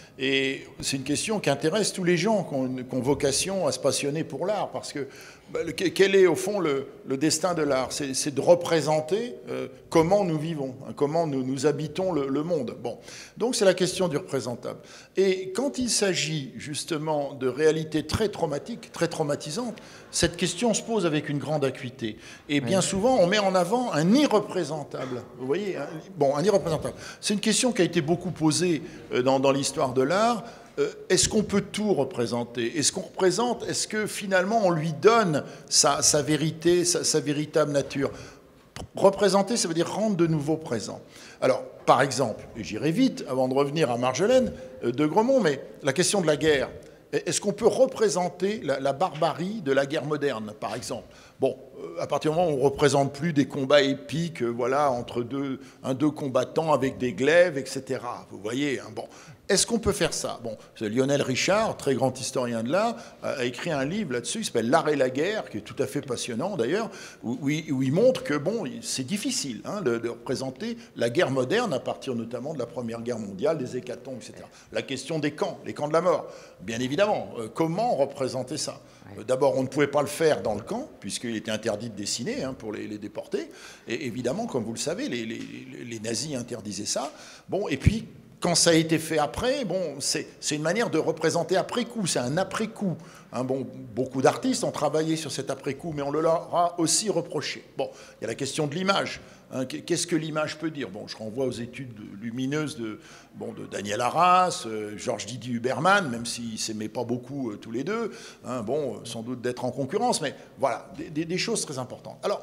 Speaker 1: Et c'est une question qui intéresse tous les gens qui ont, qui ont vocation à se passionner pour l'art, parce que bah, le, quel est au fond le, le destin de l'art? C'est de représenter euh, comment nous vivons, hein, comment nous, nous habitons le, le monde. Bon. Donc c'est la question du représentable. Et quand il s'agit justement de réalités très traumatiques, très traumatisantes, cette question se pose avec une grande acuité. Et bien oui. souvent, on met en avant un irreprésentable. Vous voyez, un, bon, un irreprésentable. C'est une question qui a été beaucoup posée dans, dans l'histoire de l'art. Euh, est-ce qu'on peut tout représenter? Est-ce qu'on représente? Est-ce que finalement on lui donne sa, sa vérité, sa, sa véritable nature? Représenter, ça veut dire rendre de nouveau présent. Alors, par exemple, et j'irai vite avant de revenir à Marjolaine euh, de Gremont, mais la question de la guerre. Est-ce qu'on peut représenter la, la barbarie de la guerre moderne, par exemple? Bon, euh, à partir du moment où on ne représente plus des combats épiques, euh, voilà, entre deux, un, deux combattants avec des glaives, et cetera. Vous voyez, hein, bon. Est-ce qu'on peut faire ça? Bon, Lionel Richard, très grand historien de l'art, a écrit un livre là-dessus qui s'appelle L'art et la guerre, qui est tout à fait passionnant d'ailleurs, où, où, où il montre que bon, c'est difficile hein, de, de représenter la guerre moderne à partir notamment de la Première Guerre mondiale, des hécatombes, et cetera. La question des camps, les camps de la mort, bien évidemment. Euh, comment représenter ça? euh, D'abord, on ne pouvait pas le faire dans le camp, puisqu'il était interdit de dessiner hein, pour les, les déportés. Et évidemment, comme vous le savez, les, les, les nazis interdisaient ça. Bon, et puis, quand ça a été fait après, bon, c'est une manière de représenter après-coup, c'est un après-coup. Hein, bon, beaucoup d'artistes ont travaillé sur cet après-coup, mais on le leur a aussi reproché. Bon, il y a la question de l'image. Hein, Qu'est-ce que l'image peut dire? Bon, je renvoie aux études lumineuses de, bon, de Daniel Arras, euh, Georges Didier Huberman, même s'ils ne s'aimaient pas beaucoup euh, tous les deux. Hein, bon, sans doute d'être en concurrence, mais voilà, des, des, des choses très importantes. Alors,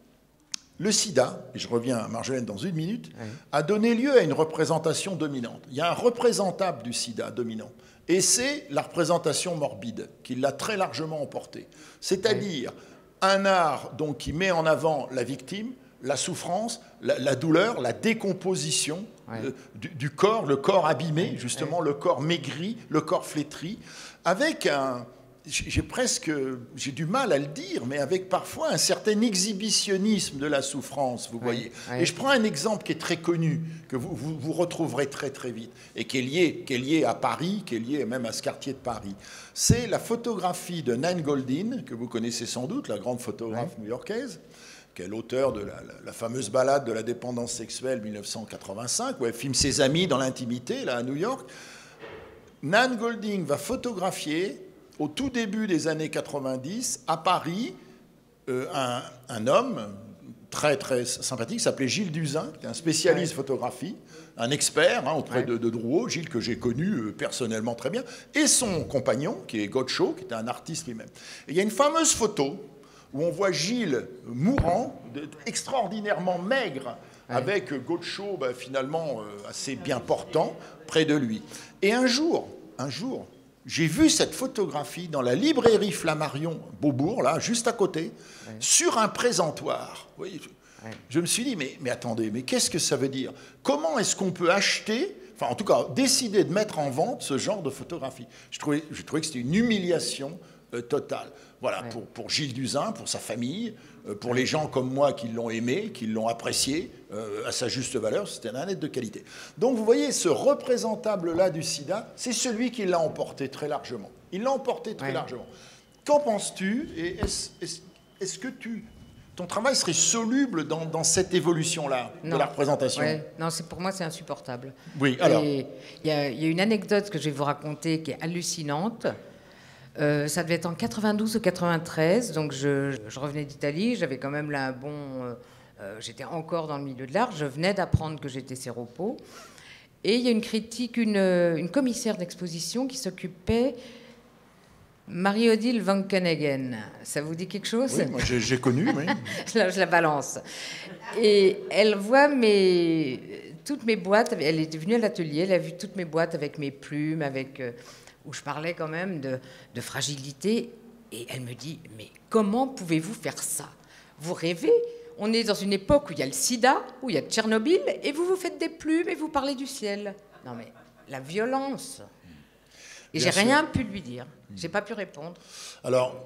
Speaker 1: le sida, et je reviens à Marjolaine dans une minute, oui. a donné lieu à une représentation dominante. Il y a un représentable du sida dominant, et c'est la représentation morbide qui l'a très largement emporté. C'est-à-dire oui. un art donc, qui met en avant la victime, la souffrance, la, la douleur, la décomposition oui. euh, du, du corps, le corps abîmé, oui. justement, oui. le corps maigri, le corps flétri, avec un... J'ai presque, j'ai du mal à le dire, mais avec parfois un certain exhibitionnisme de la souffrance, vous oui, voyez. Oui. Et je prends un exemple qui est très connu, que vous, vous, vous retrouverez très très vite, et qui est, lié, qui est lié à Paris, qui est lié même à ce quartier de Paris. C'est la photographie de Nan Goldin, que vous connaissez sans doute, la grande photographe oui. new-yorkaise, qui est l'auteur de la, la, la fameuse balade de la dépendance sexuelle mille neuf cent quatre-vingt-cinq, où elle filme ses amis dans l'intimité, là, à New York. Nan Goldin va photographier, au tout début des années quatre-vingt-dix, à Paris, euh, un, un homme très, très sympathique, qui s'appelait Gilles Duzin, qui est un spécialiste ouais. photographie, un expert hein, auprès ouais. de, de Drouot, Gilles que j'ai connu euh, personnellement très bien, et son compagnon, qui est Gaucho, qui était un artiste lui-même. Et il y a une fameuse photo où on voit Gilles mourant, de, extraordinairement maigre, ouais. avec Gaucho bah, finalement euh, assez bien portant, près de lui. Et un jour, un jour, j'ai vu cette photographie dans la librairie Flammarion, Beaubourg, là, juste à côté, ouais. sur un présentoir. Vous voyez, je, ouais. je me suis dit, mais, mais attendez, mais qu'est-ce que ça veut dire? Comment est-ce qu'on peut acheter, enfin en tout cas, décider de mettre en vente ce genre de photographie? Je trouvais, je trouvais que c'était une humiliation euh, totale. Voilà, ouais. pour, pour Gilles Duzin, pour sa famille, euh, pour les gens comme moi qui l'ont aimé, qui l'ont apprécié euh, à sa juste valeur, c'était un être de qualité. Donc vous voyez, ce représentable-là du sida, c'est celui qui l'a emporté très largement. Il l'a emporté très ouais. largement. Qu'en penses-tu? Et est-ce, est-ce, est-ce que tu, ton travail serait soluble dans, dans cette évolution-là de la représentation?
Speaker 2: Ouais. Non, c'est, pour moi, c'est insupportable.
Speaker 1: Oui, alors.
Speaker 2: Il y, y a une anecdote que je vais vous raconter qui est hallucinante. Euh, ça devait être en quatre-vingt-douze ou quatre-vingt-treize, donc je, je revenais d'Italie, j'avais quand même là un bon... Euh, euh, j'étais encore dans le milieu de l'art, je venais d'apprendre que j'étais séropo, et il y a une critique, une, une commissaire d'exposition qui s'occupait, Marie-Odile Van Keneguen. Ça vous dit quelque chose?
Speaker 1: Oui, moi j'ai, j'ai connu, oui.
Speaker 2: Là, je la balance. Et elle voit mes, toutes mes boîtes, elle est venue à l'atelier, elle a vu toutes mes boîtes avec mes plumes, avec... Euh, où je parlais quand même de, de fragilité, et elle me dit, mais comment pouvez-vous faire ça? Vous rêvez? On est dans une époque où il y a le sida, où il y a Tchernobyl, et vous vous faites des plumes et vous parlez du ciel. Non mais, la violence. Et bien j'ai sûr. Rien pu lui dire, j'ai pas pu répondre.
Speaker 1: Alors,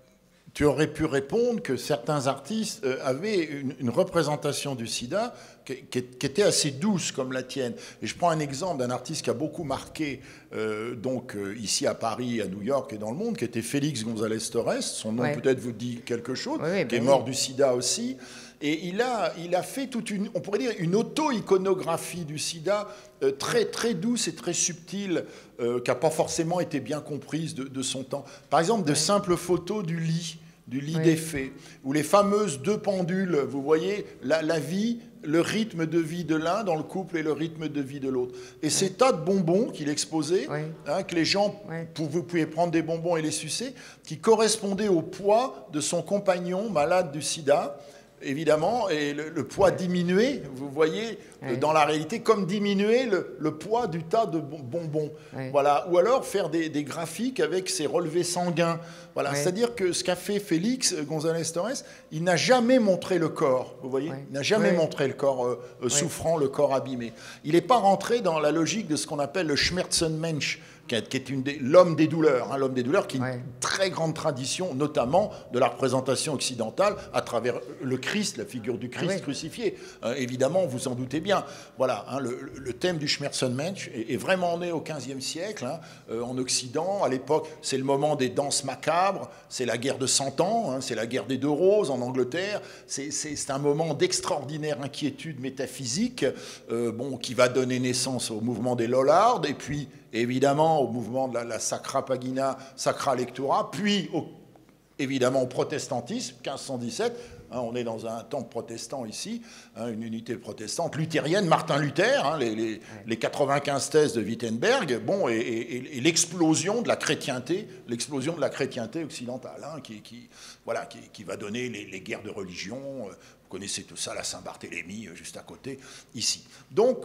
Speaker 1: tu aurais pu répondre que certains artistes avaient une, une représentation du sida qui, qui, qui était assez douce, comme la tienne. Et je prends un exemple d'un artiste qui a beaucoup marqué, euh, donc euh, ici à Paris, à New York et dans le monde, qui était Félix González-Torres. Son nom ouais. peut-être vous dit quelque chose, oui, oui, qui ben est mort oui. du sida aussi. Et il a, il a fait toute une, on pourrait dire, une auto-iconographie du sida euh, très, très douce et très subtile, euh, qui n'a pas forcément été bien comprise de, de son temps. Par exemple, de ouais. simples photos du lit, du lit oui. des fées, où les fameuses deux pendules, vous voyez, la, la vie, le rythme de vie de l'un dans le couple et le rythme de vie de l'autre. Et oui. ces tas de bonbons qu'il exposait, oui. hein, que les gens, oui. pou- vous pouviez prendre des bonbons et les sucer, qui correspondaient au poids de son compagnon malade du sida, évidemment, et le, le poids diminuait, vous voyez, oui. dans la réalité, comme diminuer le, le poids du tas de bonbons. Oui. Voilà. Ou alors faire des, des graphiques avec ses relevés sanguins. Voilà. Oui. C'est-à-dire que ce qu'a fait Félix González-Torres, il n'a jamais montré le corps, vous voyez, oui. il n'a jamais oui. montré le corps euh, oui. souffrant, le corps abîmé. Il n'est pas rentré dans la logique de ce qu'on appelle le Schmerzenmensch, qui est une des, l'homme des douleurs, hein, l'homme des douleurs qui est ouais. une très grande tradition, notamment de la représentation occidentale à travers le Christ, la figure du Christ ah ouais. crucifié. Euh, évidemment, vous en doutez bien. Voilà, hein, le, le thème du Schmerzenmensch est, est vraiment né au quinzième siècle, hein, euh, en Occident. À l'époque, c'est le moment des danses macabres, c'est la guerre de Cent Ans, hein, c'est la guerre des Deux Roses en Angleterre. C'est, c'est, c'est un moment d'extraordinaire inquiétude métaphysique, euh, bon, qui va donner naissance au mouvement des Lollards, et puis évidemment au mouvement de la, la Sacra Pagina, Sacra Lectura, puis au, évidemment au protestantisme, quinze cent dix-sept, hein, on est dans un temple protestant ici, hein, une unité protestante, luthérienne, Martin Luther, hein, les, les, les quatre-vingt-quinze thèses de Wittenberg, bon, et, et, et l'explosion de la chrétienté, l'explosion de la chrétienté occidentale, hein, qui, qui, voilà, qui, qui va donner les, les guerres de religion, vous connaissez tout ça, la Saint-Barthélemy, juste à côté, ici. Donc,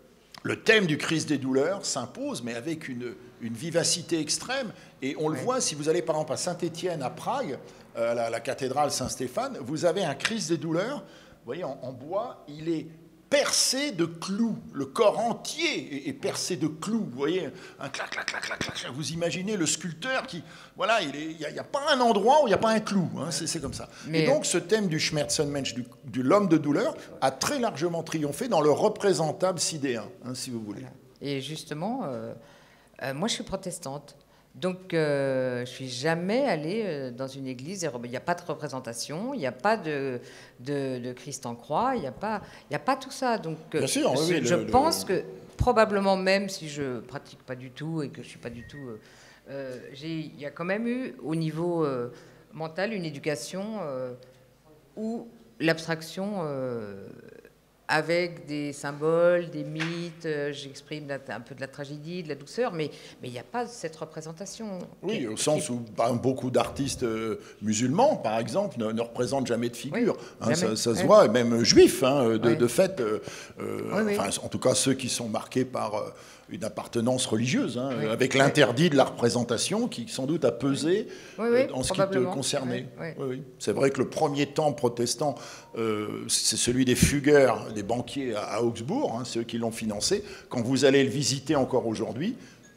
Speaker 1: le thème du Christ des douleurs s'impose, mais avec une, une vivacité extrême. Et on le ouais. voit, si vous allez par exemple à Saint-Étienne, à Prague, euh, la, la cathédrale Saint-Stéphane, vous avez un Christ des douleurs, vous voyez, en, en bois, il est percé de clous. Le corps entier est, est percé de clous. Vous voyez, un clac, clac, clac, clac, clac. Vous imaginez le sculpteur qui... Voilà, il n'y a, a pas un endroit où il n'y a pas un clou. Hein, c'est, c'est comme ça. Mais... Et donc, ce thème du Schmerzenmensch, du, du l'homme de douleur, a très largement triomphé dans le représentable sidéen, hein, si vous voulez.
Speaker 2: Voilà. Et justement, euh, euh, moi, je suis protestante. Donc, euh, je suis jamais allée dans une église. Il n'y a pas de représentation, il n'y a pas de, de, de Christ en croix, il n'y a pas, il n'y a pas tout ça. Donc,
Speaker 1: Bien sûr,
Speaker 2: je,
Speaker 1: oui,
Speaker 2: je
Speaker 1: le,
Speaker 2: pense
Speaker 1: le...
Speaker 2: que probablement, même si je pratique pas du tout et que je suis pas du tout, euh, euh, j'ai, il y a quand même eu au niveau euh, mental une éducation euh, où l'abstraction euh, avec des symboles, des mythes, euh, j'exprime la, un peu de la tragédie, de la douceur, mais mais il n'y a pas cette représentation.
Speaker 1: Oui,
Speaker 2: qui,
Speaker 1: au sens
Speaker 2: qui...
Speaker 1: où bah, beaucoup d'artistes euh, musulmans, par exemple, ne, ne représentent jamais de figure. Oui, hein, ça, ça se oui. voit, et même juifs, hein, de, oui. de fait, euh, euh, oui, enfin, en tout cas ceux qui sont marqués par euh, une appartenance religieuse, hein, oui. avec l'interdit de la représentation qui sans doute a pesé
Speaker 2: oui, oui,
Speaker 1: euh, en ce qui te concernait. Oui, oui. Oui, oui. C'est vrai que le premier temple protestant, euh, c'est celui des fugueurs, des banquiers à, à Augsbourg, hein, ceux qui l'ont financé. Quand vous allez le visiter encore aujourd'hui,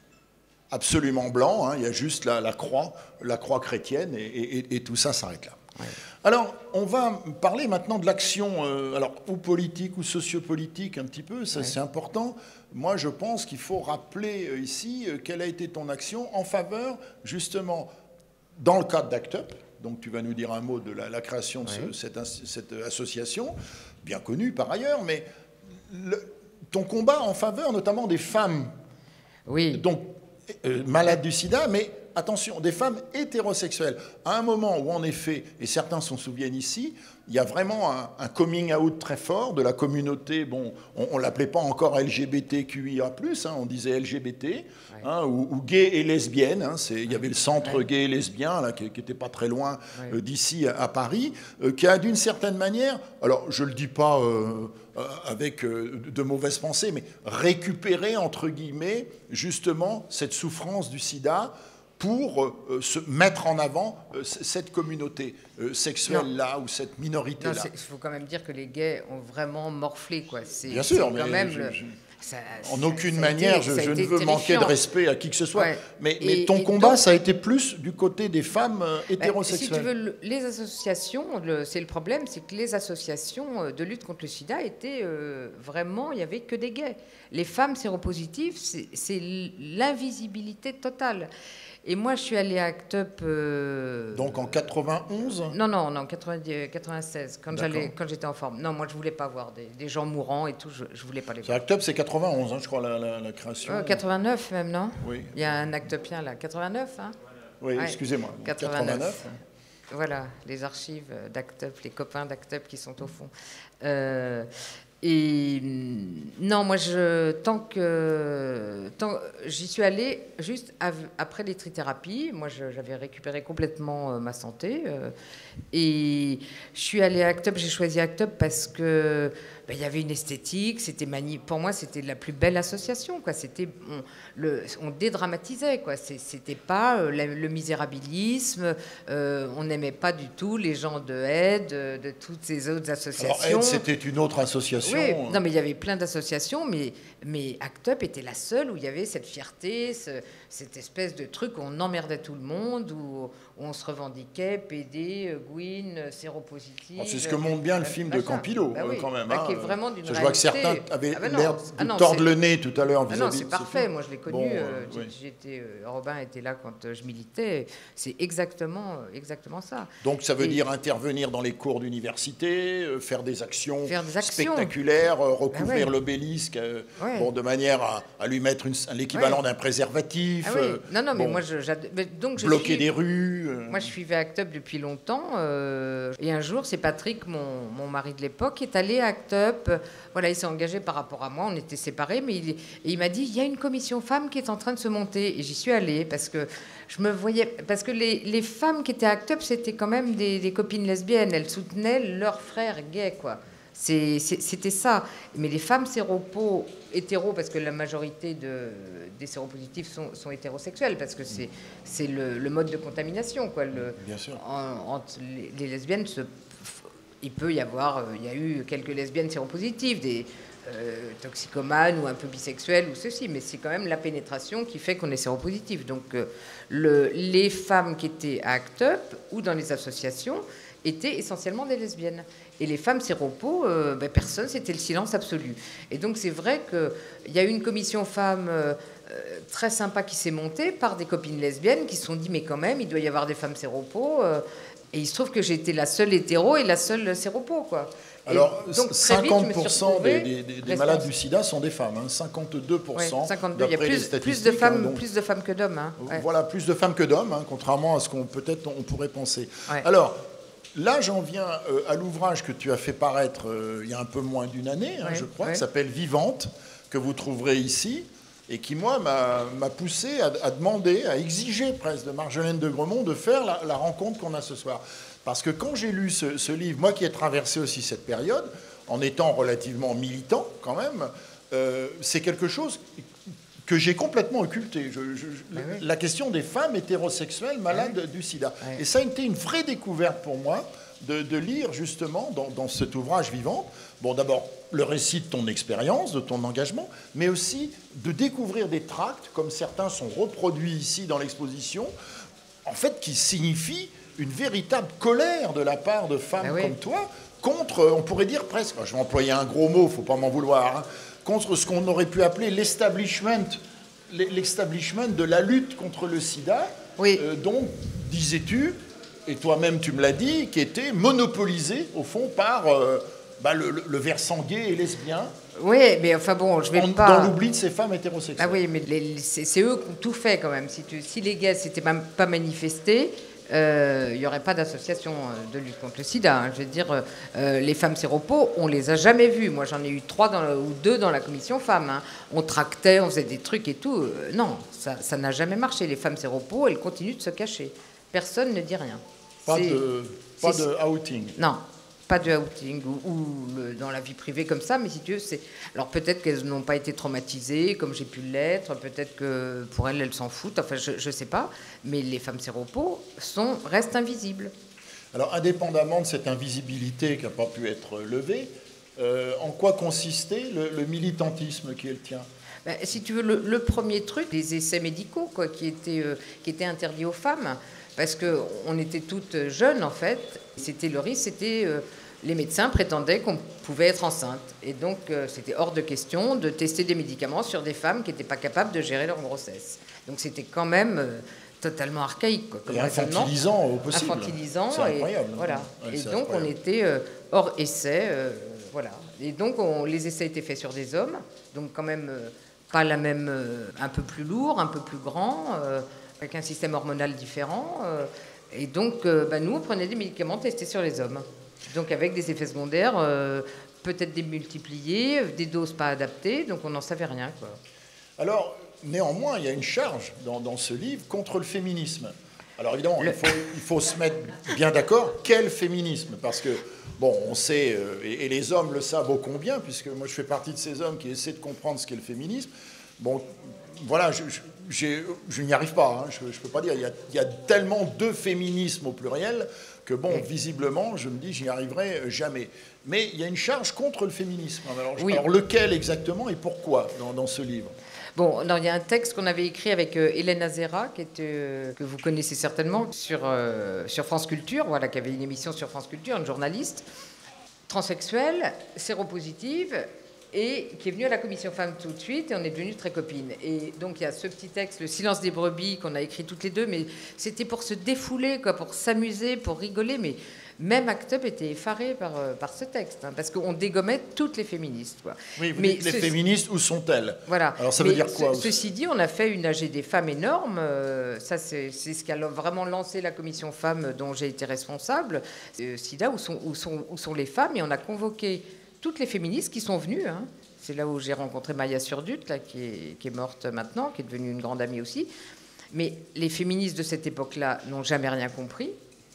Speaker 1: absolument blanc, hein, il y a juste la, la croix, la croix chrétienne, et, et, et tout ça s'arrête là. Ouais. Alors, on va parler maintenant de l'action, euh, alors ou politique ou sociopolitique un petit peu, ça ouais. c'est important. Moi, je pense qu'il faut rappeler euh, ici euh, quelle a été ton action en faveur, justement, dans le cadre d'Act Up. Donc, tu vas nous dire un mot de la, la création de ce, ouais. cette, cette association, bien connue par ailleurs, mais le, ton combat en faveur notamment des femmes.
Speaker 2: Oui.
Speaker 1: Donc, euh, malades du sida, mais attention, des femmes hétérosexuelles. À un moment où, en effet, et certains s'en souviennent ici, il y a vraiment un, un coming out très fort de la communauté, bon, on ne l'appelait pas encore L G B T Q I A plus, hein, on disait L G B T, ouais. hein, ou, ou gay et lesbienne, hein, il y avait le centre ouais. gay et lesbien, là, qui n'était pas très loin ouais. euh, d'ici à, à Paris, euh, qui a d'une certaine manière, alors je ne le dis pas euh, avec euh, de mauvaises pensées, mais récupérer, entre guillemets, justement, cette souffrance du sida, pour euh, se mettre en avant euh, cette communauté euh, sexuelle-là ou cette minorité-là.
Speaker 2: Il faut quand même dire que les gays ont vraiment morflé, quoi.
Speaker 1: Bien sûr, mais
Speaker 2: quand même
Speaker 1: je,
Speaker 2: le...
Speaker 1: je,
Speaker 2: ça,
Speaker 1: en
Speaker 2: ça,
Speaker 1: aucune
Speaker 2: ça
Speaker 1: manière,
Speaker 2: été,
Speaker 1: je, je ne veux
Speaker 2: terrifiant.
Speaker 1: manquer de respect à qui que ce soit. Ouais. Mais, mais
Speaker 2: et,
Speaker 1: ton
Speaker 2: et
Speaker 1: combat,
Speaker 2: donc,
Speaker 1: ça a été plus du côté des femmes euh, hétérosexuelles.
Speaker 2: Si tu veux, le, les associations, le, c'est le problème, c'est que les associations de lutte contre le sida étaient euh, vraiment, il n'y avait que des gays. Les femmes séropositives, c'est l'invisibilité totale. Et moi, je suis allée à Act Up... Euh...
Speaker 1: Donc en quatre-vingt-onze ?
Speaker 2: Non, non, non, quatre-vingt-seize, quand j'étais en forme. Non, moi, je ne voulais pas voir des, des gens mourants et tout, je ne voulais pas les voir.
Speaker 1: Act Up, c'est quatre-vingt-onze, hein, je crois, la, la, la création.
Speaker 2: Euh, quatre-vingt-neuf même, non ?
Speaker 1: Oui.
Speaker 2: Il y a un Act Upien, là. quatre-vingt-neuf, hein ?
Speaker 1: Oui, ouais. excusez-moi.
Speaker 2: quatre-vingt-neuf. quatre-vingt-neuf. Voilà, les archives d'Act Up, les copains d'Act Up qui sont au fond. Euh... Et non, moi, je, tant que tant, j'y suis allée juste av, après les trithérapies. Moi, j'avais récupéré complètement euh, ma santé. Euh, et je suis allée à Act Up. J'ai choisi Act Up parce que ben, y avait une esthétique. C'était mani pour moi, c'était la plus belle association, quoi. C'était on, le, on dédramatisait, quoi. C'était pas euh, le, le misérabilisme. Euh, on n'aimait pas du tout les gens de Aide, de, de toutes ces autres associations.
Speaker 1: Alors Aide, c'était une autre association.
Speaker 2: Oui, non, mais il y avait plein d'associations, mais, mais Act Up était la seule où il y avait cette fierté, ce, cette espèce de truc où on emmerdait tout le monde, où, où on se revendiquait, P D, Gwyn, séropositif.
Speaker 1: C'est ce que montre bien le film de Campillo, bah oui, quand même.
Speaker 2: Bah,
Speaker 1: hein.
Speaker 2: qui est vraiment d'une
Speaker 1: Je vois que certains avaient
Speaker 2: ah ben
Speaker 1: l'air de
Speaker 2: ah non,
Speaker 1: tordre le nez tout à l'heure.
Speaker 2: Ah non, c'est parfait. Moi, je l'ai connu.
Speaker 1: Bon,
Speaker 2: euh,
Speaker 1: oui.
Speaker 2: J'étais, euh, Robin était là quand euh, je militais. C'est exactement, exactement ça.
Speaker 1: Donc, ça veut Et, dire intervenir dans les cours d'université, euh, faire des actions,
Speaker 2: faire des actions
Speaker 1: spectaculaires, euh, recouvrir bah ouais. l'obélisque, euh,
Speaker 2: ouais.
Speaker 1: bon, de manière à, à lui mettre l'équivalent ouais. d'un préservatif.
Speaker 2: Ah oui.
Speaker 1: euh,
Speaker 2: non, non, mais
Speaker 1: bon,
Speaker 2: moi, je, donc je
Speaker 1: bloquer
Speaker 2: suis,
Speaker 1: des rues. Euh.
Speaker 2: Moi, je suivais Act Up depuis longtemps. Euh, et un jour, c'est Patrick, mon, mon mari de l'époque, qui est allé à Act Up. Voilà, il s'est engagé par rapport à moi. On était séparés, mais il, et il m'a dit il y a une commission femmes qui est en train de se monter. Et j'y suis allée parce que je me voyais. Parce que les, les femmes qui étaient à Act Up, c'était quand même des, des copines lesbiennes. Elles soutenaient leurs frères gays, quoi. C'était ça. Mais les femmes séropos, hétéros, parce que la majorité de, des séropositifs sont, sont hétérosexuels, parce que c'est le, le mode de contamination, quoi. Le,
Speaker 1: Bien sûr.
Speaker 2: En, entre les, les lesbiennes, se, il peut y avoir, il y a eu quelques lesbiennes séropositives, des euh, toxicomanes ou un peu bisexuelles ou ceci, mais c'est quand même la pénétration qui fait qu'on est séropositif. Donc euh, le, les femmes qui étaient à Act Up ou dans les associations étaient essentiellement des lesbiennes. Et les femmes séropos, euh, ben personne, c'était le silence absolu. Et donc c'est vrai qu'il y a eu une commission femmes euh, euh, très sympa qui s'est monté par des copines lesbiennes qui se sont dit mais quand même il doit y avoir des femmes séropos. Euh, et il se trouve que j'étais la seule hétéro et la seule séropo, quoi.
Speaker 1: Alors,
Speaker 2: donc,
Speaker 1: cinquante pour cent des, des, des, des malades du sida sont des femmes, hein, cinquante-deux pour cent.
Speaker 2: Ouais, cinquante-deux, il y a plus, plus, de femmes, donc, plus de femmes que d'hommes. Hein, ouais.
Speaker 1: Voilà, plus de femmes que d'hommes, hein, contrairement à ce qu'on peut-être on pourrait penser.
Speaker 2: Ouais.
Speaker 1: Alors, là, j'en viens euh, à l'ouvrage que tu as fait paraître euh, il y a un peu moins d'une année, hein, ouais, je crois, ouais. qui s'appelle Vivante, que vous trouverez ici, et qui, moi, m'a poussé à, à demander, à exiger presque de Marjolaine de Gremont de faire la, la rencontre qu'on a ce soir. Parce que quand j'ai lu ce, ce livre, moi qui ai traversé aussi cette période, en étant relativement militant quand même, euh, c'est quelque chose que j'ai complètement occulté. Je, je, ah oui. La question des femmes hétérosexuelles malades ah oui. du sida. Ah oui. Et ça a été une vraie découverte pour moi de, de lire justement dans, dans cet ouvrage Vivant, bon d'abord le récit de ton expérience, de ton engagement, mais aussi de découvrir des tracts, comme certains sont reproduits ici dans l'exposition, en fait qui signifient une véritable colère de la part de femmes ah oui. comme toi, contre, on pourrait dire presque, je vais employer un gros mot, il ne faut pas m'en vouloir, hein, contre ce qu'on aurait pu appeler l'establishment, l'establishment de la lutte contre le sida,
Speaker 2: oui.
Speaker 1: euh, dont, disais-tu, et toi-même tu me l'as dit, qui était monopolisé, au fond, par euh, bah, le, le versant gay et lesbien.
Speaker 2: Oui, mais enfin bon, je vais
Speaker 1: en,
Speaker 2: pas...
Speaker 1: Dans l'oubli de ces femmes hétérosexuelles.
Speaker 2: Ah oui, mais c'est eux qui ont tout fait, quand même. Si, tu, si les gays ne s'étaient même pas manifestés, il euh, n'y aurait pas d'association de lutte contre le sida. Hein. Je veux dire, euh, les femmes séropos, on les a jamais vues. Moi, j'en ai eu trois dans le, ou deux dans la commission femmes. Hein. On tractait, on faisait des trucs et tout. Euh, non, ça n'a jamais marché. Les femmes séropos, elles continuent de se cacher. Personne ne dit rien.
Speaker 1: Pas de, pas de outing.
Speaker 2: Non. Pas de outing ou, ou le, dans la vie privée comme ça, mais si tu veux, c'est... Alors peut-être qu'elles n'ont pas été traumatisées, comme j'ai pu l'être, peut-être que pour elles, elles s'en foutent, enfin je ne sais pas, mais les femmes séropos sont, restent invisibles.
Speaker 1: Alors indépendamment de cette invisibilité qui n'a pas pu être levée, euh, en quoi consistait le, le militantisme qui est le tien ?
Speaker 2: Ben, si tu veux, le, le premier truc, les essais médicaux quoi, qui, étaient, euh, qui étaient interdits aux femmes, parce qu'on était toutes jeunes en fait, c'était le risque, c'était euh, les médecins prétendaient qu'on pouvait être enceinte. Et donc euh, c'était hors de question de tester des médicaments sur des femmes qui n'étaient pas capables de gérer leur grossesse. Donc c'était quand même euh, totalement archaïque. Quoi, comme
Speaker 1: et infantilisant au possible.
Speaker 2: Infantilisant.
Speaker 1: C'est incroyable.
Speaker 2: Et, voilà.
Speaker 1: Ouais,
Speaker 2: et donc
Speaker 1: incroyable.
Speaker 2: on était euh, hors essai. Euh, voilà. Et donc on, les essais étaient faits sur des hommes, donc quand même euh, pas la même, euh, un peu plus lourd, un peu plus grand, euh, avec un système hormonal différent. Euh, et donc euh, bah, nous on prenait des médicaments testés sur les hommes. Donc avec des effets secondaires euh, peut-être démultipliés, des doses pas adaptées, donc on n'en savait rien, quoi.
Speaker 1: Alors, néanmoins, il y a une charge dans, dans ce livre contre le féminisme. Alors évidemment, le... il, faut, il faut se mettre bien d'accord, quel féminisme ? Parce que, bon, on sait, euh, et, et les hommes le savent ô combien, puisque moi je fais partie de ces hommes qui essaient de comprendre ce qu'est le féminisme. Bon, voilà, je, je, je n'y arrive pas, hein, je ne peux pas dire. Il y, a, il y a tellement de féminisme au pluriel que, bon, visiblement, je me dis, j'y arriverai jamais. Mais il y a une charge contre le féminisme. Alors, oui. alors lequel exactement et pourquoi dans, dans ce livre ?
Speaker 2: Bon, alors, il y a un texte qu'on avait écrit avec euh, Hélène Azera, qui est, euh, que vous connaissez certainement, sur, euh, sur France Culture, voilà, qui avait une émission sur France Culture, une journaliste transsexuelle, séropositive, et qui est venue à la commission femmes tout de suite, et on est devenues très copines. Et donc il y a ce petit texte, Le silence des brebis, qu'on a écrit toutes les deux, mais c'était pour se défouler, quoi, pour s'amuser, pour rigoler, mais même Act Up était effaré par, par ce texte, hein, parce qu'on dégommait toutes les féministes, quoi.
Speaker 1: Oui, vous
Speaker 2: mais
Speaker 1: dites les
Speaker 2: ce...
Speaker 1: féministes, où sont-elles ?
Speaker 2: Voilà.
Speaker 1: Alors ça
Speaker 2: mais
Speaker 1: veut dire quoi ?
Speaker 2: ce, Ceci dit, on a fait une A G des femmes énorme, euh, ça c'est ce qui a vraiment lancé la commission femmes dont j'ai été responsable, euh, SIDA, où sont, où, sont, où sont les femmes, et on a convoqué toutes les féministes qui sont venues, hein. C'est là où j'ai rencontré Maya Surdut, là, qui, est, qui est morte maintenant, qui est devenue une grande amie aussi. Mais les féministes de cette époque-là n'ont jamais rien compris.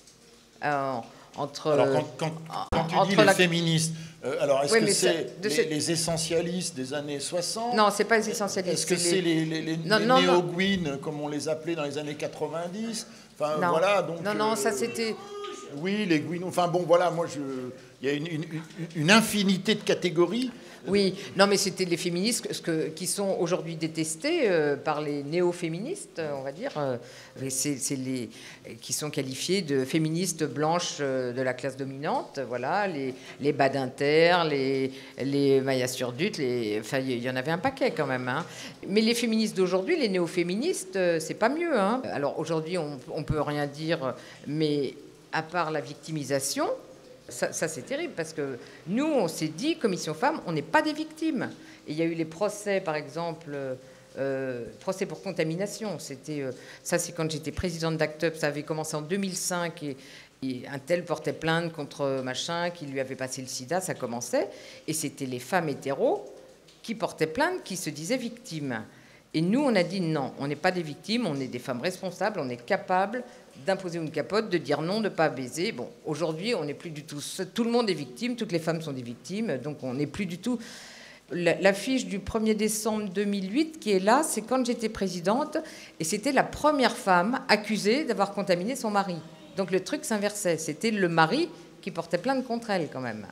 Speaker 2: Alors, entre,
Speaker 1: alors quand, quand, quand tu dis les la... féministes, euh, alors est-ce ouais, que c'est les, cette... les essentialistes des années soixante ?
Speaker 2: Non, c'est pas les essentialistes.
Speaker 1: Est-ce que c'est les, les, les,
Speaker 2: non,
Speaker 1: les
Speaker 2: non,
Speaker 1: néo-guines, comme on les appelait dans les années quatre-vingt-dix ? Enfin,
Speaker 2: non,
Speaker 1: voilà, donc,
Speaker 2: non, non,
Speaker 1: euh...
Speaker 2: ça c'était...
Speaker 1: Oui, les Guinou. Enfin bon, voilà, moi, je... il y a une, une, une infinité de catégories.
Speaker 2: Oui, non, mais c'était les féministes ce que, qui sont aujourd'hui détestés euh, par les néo-féministes, on va dire. Euh, c'est les qui sont qualifiés de féministes blanches euh, de la classe dominante. Voilà, les, les Badinter, les, les Maya Surdut, les, enfin, il y en avait un paquet quand même. Hein. Mais les féministes d'aujourd'hui, les néo-féministes, euh, c'est pas mieux. Hein. Alors aujourd'hui, on, on peut rien dire, mais à part la victimisation. Ça, ça c'est terrible, parce que nous, on s'est dit, Commission Femmes, on n'est pas des victimes. Et il y a eu les procès, par exemple, euh, procès pour contamination. C'était, euh, ça, c'est quand j'étais présidente d'Act Up. Ça avait commencé en deux mille cinq, et, et un tel portait plainte contre machin, qui lui avait passé le sida, ça commençait. Et c'était les femmes hétéros qui portaient plainte, qui se disaient victimes. Et nous, on a dit non, on n'est pas des victimes, on est des femmes responsables, on est capables d'imposer une capote, de dire non, de ne pas baiser. Bon, aujourd'hui, on n'est plus du tout... Tout le monde est victime, toutes les femmes sont des victimes, donc on n'est plus du tout... L'affiche du premier décembre deux mille huit qui est là, c'est quand j'étais présidente, et c'était la première femme accusée d'avoir contaminé son mari. Donc le truc s'inversait, c'était le mari qui portait plainte contre elle, quand même.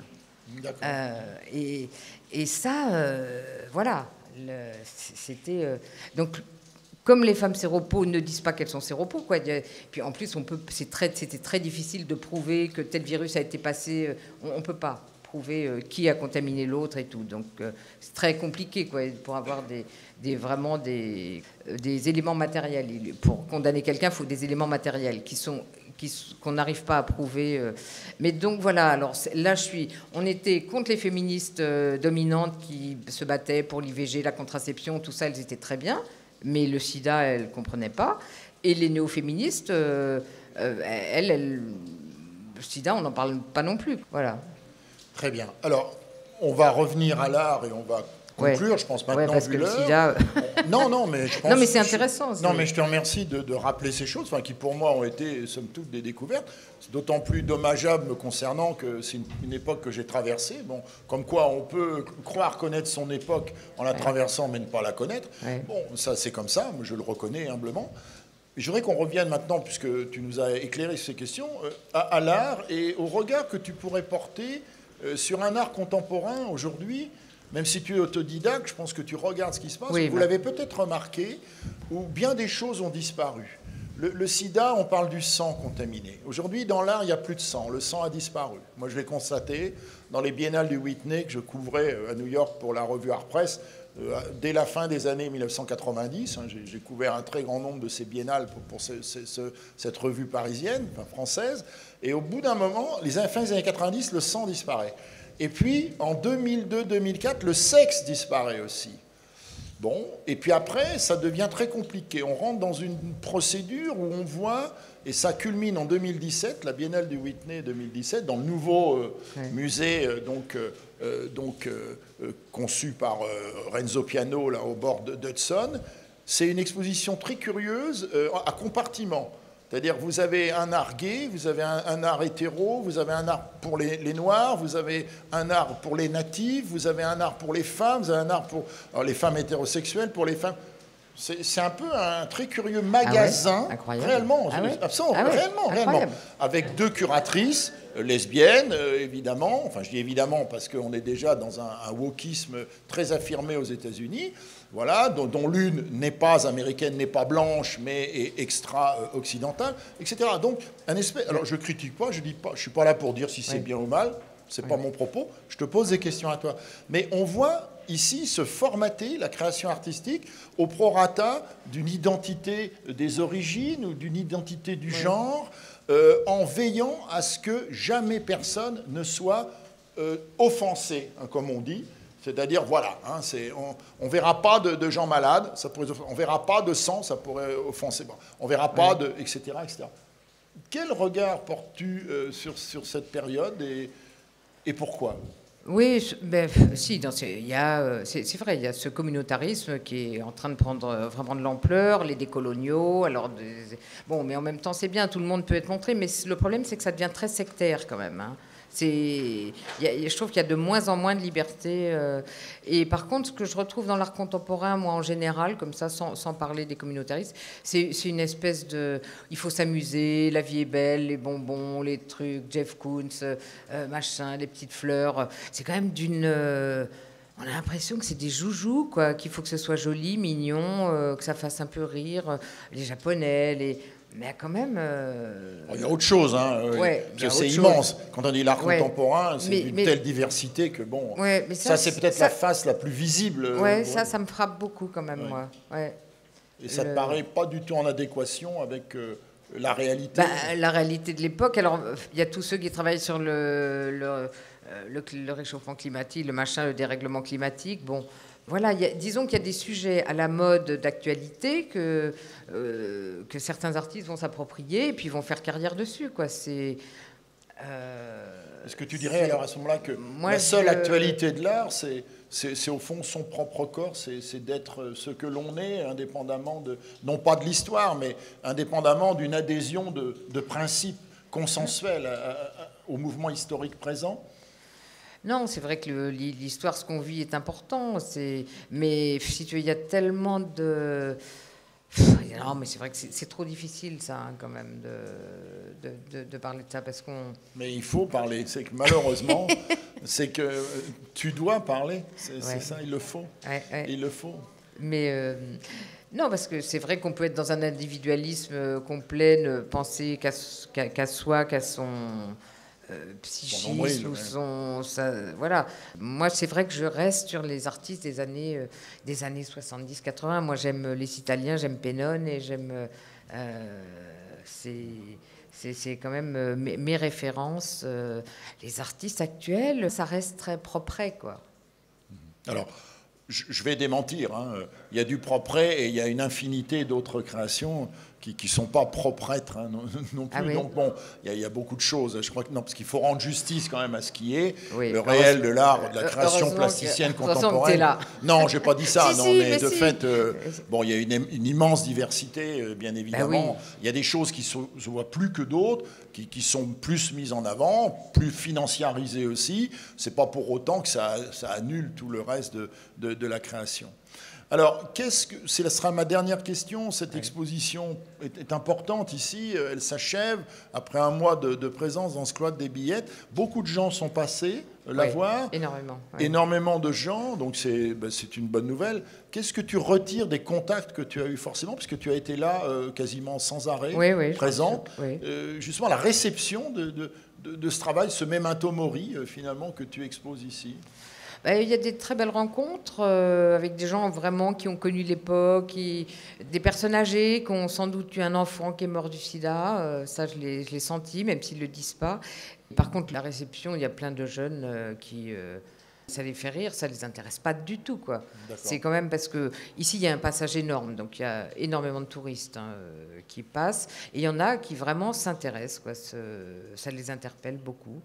Speaker 2: Euh, et, et ça, euh, voilà, c'était... Euh, donc... Comme les femmes séropos ne disent pas qu'elles sont séropos, quoi. Puis en plus, on peut, c'est très, c'était très difficile de prouver que tel virus a été passé. On ne peut pas prouver qui a contaminé l'autre et tout. Donc c'est très compliqué, quoi, pour avoir des, des, vraiment des, des éléments matériels. Pour condamner quelqu'un, il faut des éléments matériels qui sont qu'on n'arrive pas à prouver. Mais donc voilà, alors là je suis... On était contre les féministes dominantes qui se battaient pour l'I V G, la contraception, tout ça, elles étaient très bien. Mais le sida, elle ne comprenait pas. Et les néo-féministes, euh, euh, elles, elles, le sida, on n'en parle pas non plus. Voilà.
Speaker 1: Très bien. Alors, on va revenir à l'art et on va conclure, ouais. Je pense, maintenant,
Speaker 2: ouais, parce
Speaker 1: vu
Speaker 2: que le
Speaker 1: l'heure.
Speaker 2: sida...
Speaker 1: Non, non, mais je pense...
Speaker 2: Non, mais c'est intéressant.
Speaker 1: Je... Non, mais je te remercie de, de rappeler ces choses, enfin, qui, pour moi, ont été, somme toute, des découvertes. C'est d'autant plus dommageable me concernant que c'est une, une époque que j'ai traversée. Bon, comme quoi, on peut croire connaître son époque en la ouais. traversant, mais ne pas la connaître. Ouais. Bon, ça, c'est comme ça, je le reconnais humblement. Je voudrais qu'on revienne maintenant, puisque tu nous as éclairé sur ces questions, à, à l'art et au regard que tu pourrais porter euh, sur un art contemporain aujourd'hui. Même si tu es autodidacte, je pense que tu regardes ce qui se passe. Oui, vous bah... l'avez peut-être remarqué, où bien des choses ont disparu. Le, le sida, on parle du sang contaminé. Aujourd'hui, dans l'art, il n'y a plus de sang. Le sang a disparu. Moi, je l'ai constaté dans les biennales du Whitney que je couvrais à New York pour la revue Art Press, euh, dès la fin des années mille neuf cent quatre-vingt-dix. Hein, j'ai couvert un très grand nombre de ces biennales pour, pour ce, ce, ce, cette revue parisienne, enfin française. Et au bout d'un moment, les fins des années quatre-vingt-dix, le sang disparaît. Et puis, en deux mille deux deux mille quatre, le sexe disparaît aussi. Bon, et puis après, ça devient très compliqué. On rentre dans une procédure où on voit, et ça culmine en deux mille dix-sept, la Biennale du Whitney deux mille dix-sept, dans le nouveau euh, ouais. musée euh, donc, euh, donc, euh, conçu par euh, Renzo Piano, là, au bord d'Hudson. C'est une exposition très curieuse euh, à compartiments. C'est-à-dire vous avez un art gay, vous avez un, un art hétéro, vous avez un art pour les, les noirs, vous avez un art pour les natifs, vous avez un art pour les femmes, vous avez un art pour alors les femmes hétérosexuelles, pour les femmes... C'est un peu un très curieux magasin, ah ouais, réellement, ah ouais. absolument, ah ouais. réellement, réellement, avec deux curatrices lesbiennes, euh, évidemment, enfin je dis évidemment parce qu'on est déjà dans un, un wokisme très affirmé aux États-Unis, voilà, dont, dont l'une n'est pas américaine, n'est pas blanche, mais est extra-occidentale, et cetera. Donc, un espèce... Alors, je ne critique pas, je dis pas, je ne suis pas là pour dire si c'est oui. bien ou mal, ce n'est oui. pas mon propos, je te pose des questions à toi. Mais on voit ici se formater la création artistique au prorata d'une identité des origines ou d'une identité du oui. genre, euh, en veillant à ce que jamais personne ne soit euh, offensé, hein, comme on dit. C'est-à-dire, voilà, hein, on ne verra pas de, de gens malades, ça pourrait, on ne verra pas de sang, ça pourrait offenser, bon, on ne verra pas oui. de... et cetera, et cetera. Quel regard portes-tu euh, sur, sur cette période et, et pourquoi ?
Speaker 2: Oui, ben, si, il y a, c'est vrai, il y a ce communautarisme qui est en train de prendre vraiment de l'ampleur, les décoloniaux, alors, bon, mais en même temps, c'est bien, tout le monde peut être montré, mais le problème, c'est que ça devient très sectaire quand même, hein. C'est, y a, je trouve qu'il y a de moins en moins de liberté. Euh, et par contre, ce que je retrouve dans l'art contemporain, moi en général, comme ça, sans, sans parler des communautaristes, c'est, c'est une espèce de... Il faut s'amuser, la vie est belle, les bonbons, les trucs, Jeff Koons, euh, machin, les petites fleurs. C'est quand même d'une... Euh, on a l'impression que c'est des joujoux, quoi, qu'il faut que ce soit joli, mignon, euh, que ça fasse un peu rire. Les Japonais, les... Mais quand même... Euh...
Speaker 1: Il y a autre chose, hein.
Speaker 2: Ouais,
Speaker 1: c'est immense. Chose. Quand on dit l'art ouais. contemporain, c'est d'une
Speaker 2: mais...
Speaker 1: telle diversité que, bon...
Speaker 2: Ouais, mais ça,
Speaker 1: ça c'est peut-être ça... la face la plus visible.
Speaker 2: Ouais, ça, ça me frappe beaucoup, quand même, ouais. moi. Ouais.
Speaker 1: Et ça ne Le... te paraît pas du tout en adéquation avec... Euh, la réalité.
Speaker 2: Bah, la réalité de l'époque. Alors, il y a tous ceux qui travaillent sur le, le, le, le réchauffement climatique, le machin, le dérèglement climatique. Bon, voilà, y a, disons qu'il y a des sujets à la mode d'actualité que, euh, que certains artistes vont s'approprier et puis vont faire carrière dessus, quoi. C'est...
Speaker 1: Euh, Est-ce que tu dirais alors à ce moment-là que moi, la seule je... actualité de l'art, c'est, c'est, c'est au fond son propre corps, c'est, c'est d'être ce que l'on est, indépendamment de, non pas de l'histoire, mais indépendamment d'une adhésion de, de principes consensuels à, à, à, au mouvement historique présent?
Speaker 2: Non, c'est vrai que le, l'histoire, ce qu'on vit est important, c'est, mais si tu veux, il y a tellement de... Non, mais c'est vrai que c'est, c'est trop difficile, ça, hein, quand même, de, de, de, de parler de ça, parce qu'on...
Speaker 1: Mais il faut parler. C'est que malheureusement, c'est que tu dois parler. C'est, ouais. c'est ça, il le faut.
Speaker 2: Ouais, ouais.
Speaker 1: Il le faut.
Speaker 2: Mais euh, non, parce que c'est vrai qu'on peut être dans un individualisme complet, ne penser qu'à, qu'à, qu'à soi, qu'à son... Euh, psychisme nombril, ou son, ça, voilà. Moi, c'est vrai que je reste sur les artistes des années, euh, des années soixante-dix quatre-vingts. Moi, j'aime les Italiens, j'aime Pennone et j'aime... Euh, c'est, c'est, c'est quand même euh, mes, mes références. Euh, les artistes actuels, ça reste très propre, quoi.
Speaker 1: Alors, je vais démentir. Hein. Il y a du propre et il y a une infinité d'autres créations qui ne sont pas proprêtres, hein, non, non plus. Ah oui. Donc bon, il y, y a beaucoup de choses. Je crois que non, parce qu'il faut rendre justice quand même à ce qui est oui, le réel de l'art, de la création plasticienne que, contemporaine. Là. Non, j'ai pas dit ça. si, non, si, mais, mais de si. fait, euh, bon, il y a une, une immense diversité, euh, bien évidemment. Bah oui. Il y a des choses qui se, se voient plus que d'autres, qui, qui sont plus mises en avant, plus financiarisées aussi. C'est pas pour autant que ça, ça annule tout le reste de, de, de la création. Alors, qu'est-ce que, ce sera ma dernière question. Cette oui. exposition est, est importante ici. Elle s'achève après un mois de, de présence dans ce cloître des Billettes. Beaucoup de gens sont passés la
Speaker 2: oui,
Speaker 1: voir.
Speaker 2: Énormément. Oui.
Speaker 1: Énormément de gens. Donc, c'est, ben, c'est une bonne nouvelle. Qu'est-ce que tu retires des contacts que tu as eus forcément, puisque tu as été là euh, quasiment sans arrêt,
Speaker 2: oui, oui,
Speaker 1: présent.
Speaker 2: Oui.
Speaker 1: Euh, justement, la réception de, de, de, de ce travail, ce Memento Mori, euh, finalement, que tu exposes ici.
Speaker 2: Il y a des très belles rencontres euh, avec des gens vraiment qui ont connu l'époque, qui, des personnes âgées qui ont sans doute eu un enfant qui est mort du sida. Euh, ça, je l'ai, je l'ai senti, même s'ils ne le disent pas. Par contre, la réception, il y a plein de jeunes euh, qui... Euh, ça les fait rire, ça ne les intéresse pas du tout, quoi. C'est quand même parce que ici il y a un passage énorme, donc il y a énormément de touristes hein, euh, qui passent. Et il y en a qui vraiment s'intéressent, quoi. Ce, ça les interpelle beaucoup.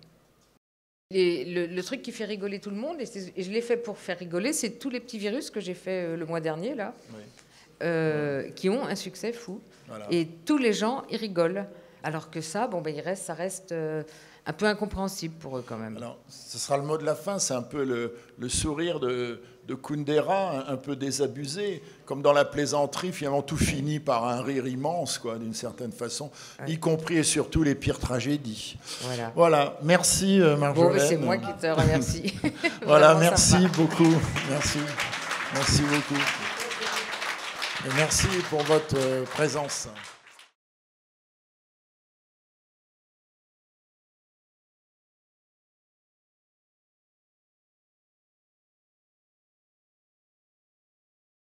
Speaker 2: Et le, le truc qui fait rigoler tout le monde, et, et je l'ai fait pour faire rigoler, c'est tous les petits virus que j'ai fait euh, le mois dernier, là, oui. euh, qui ont un succès fou. Voilà. Et tous les gens, ils rigolent. Alors que ça, bon, ben, il reste, ça reste euh, un peu incompréhensible pour eux, quand même.
Speaker 1: Alors, ce sera le mot de la fin, c'est un peu le, le sourire de, de Kundera, un, un peu désabusé. Comme dans la plaisanterie, finalement, tout finit par un rire immense, quoi, d'une certaine façon, ouais. y compris et surtout les pires tragédies. Voilà. Voilà. Merci, euh, Marjolaine.
Speaker 2: Bon, c'est moi qui te remercie.
Speaker 1: Voilà, merci sympa. beaucoup. Merci. Merci beaucoup. Et merci pour votre présence.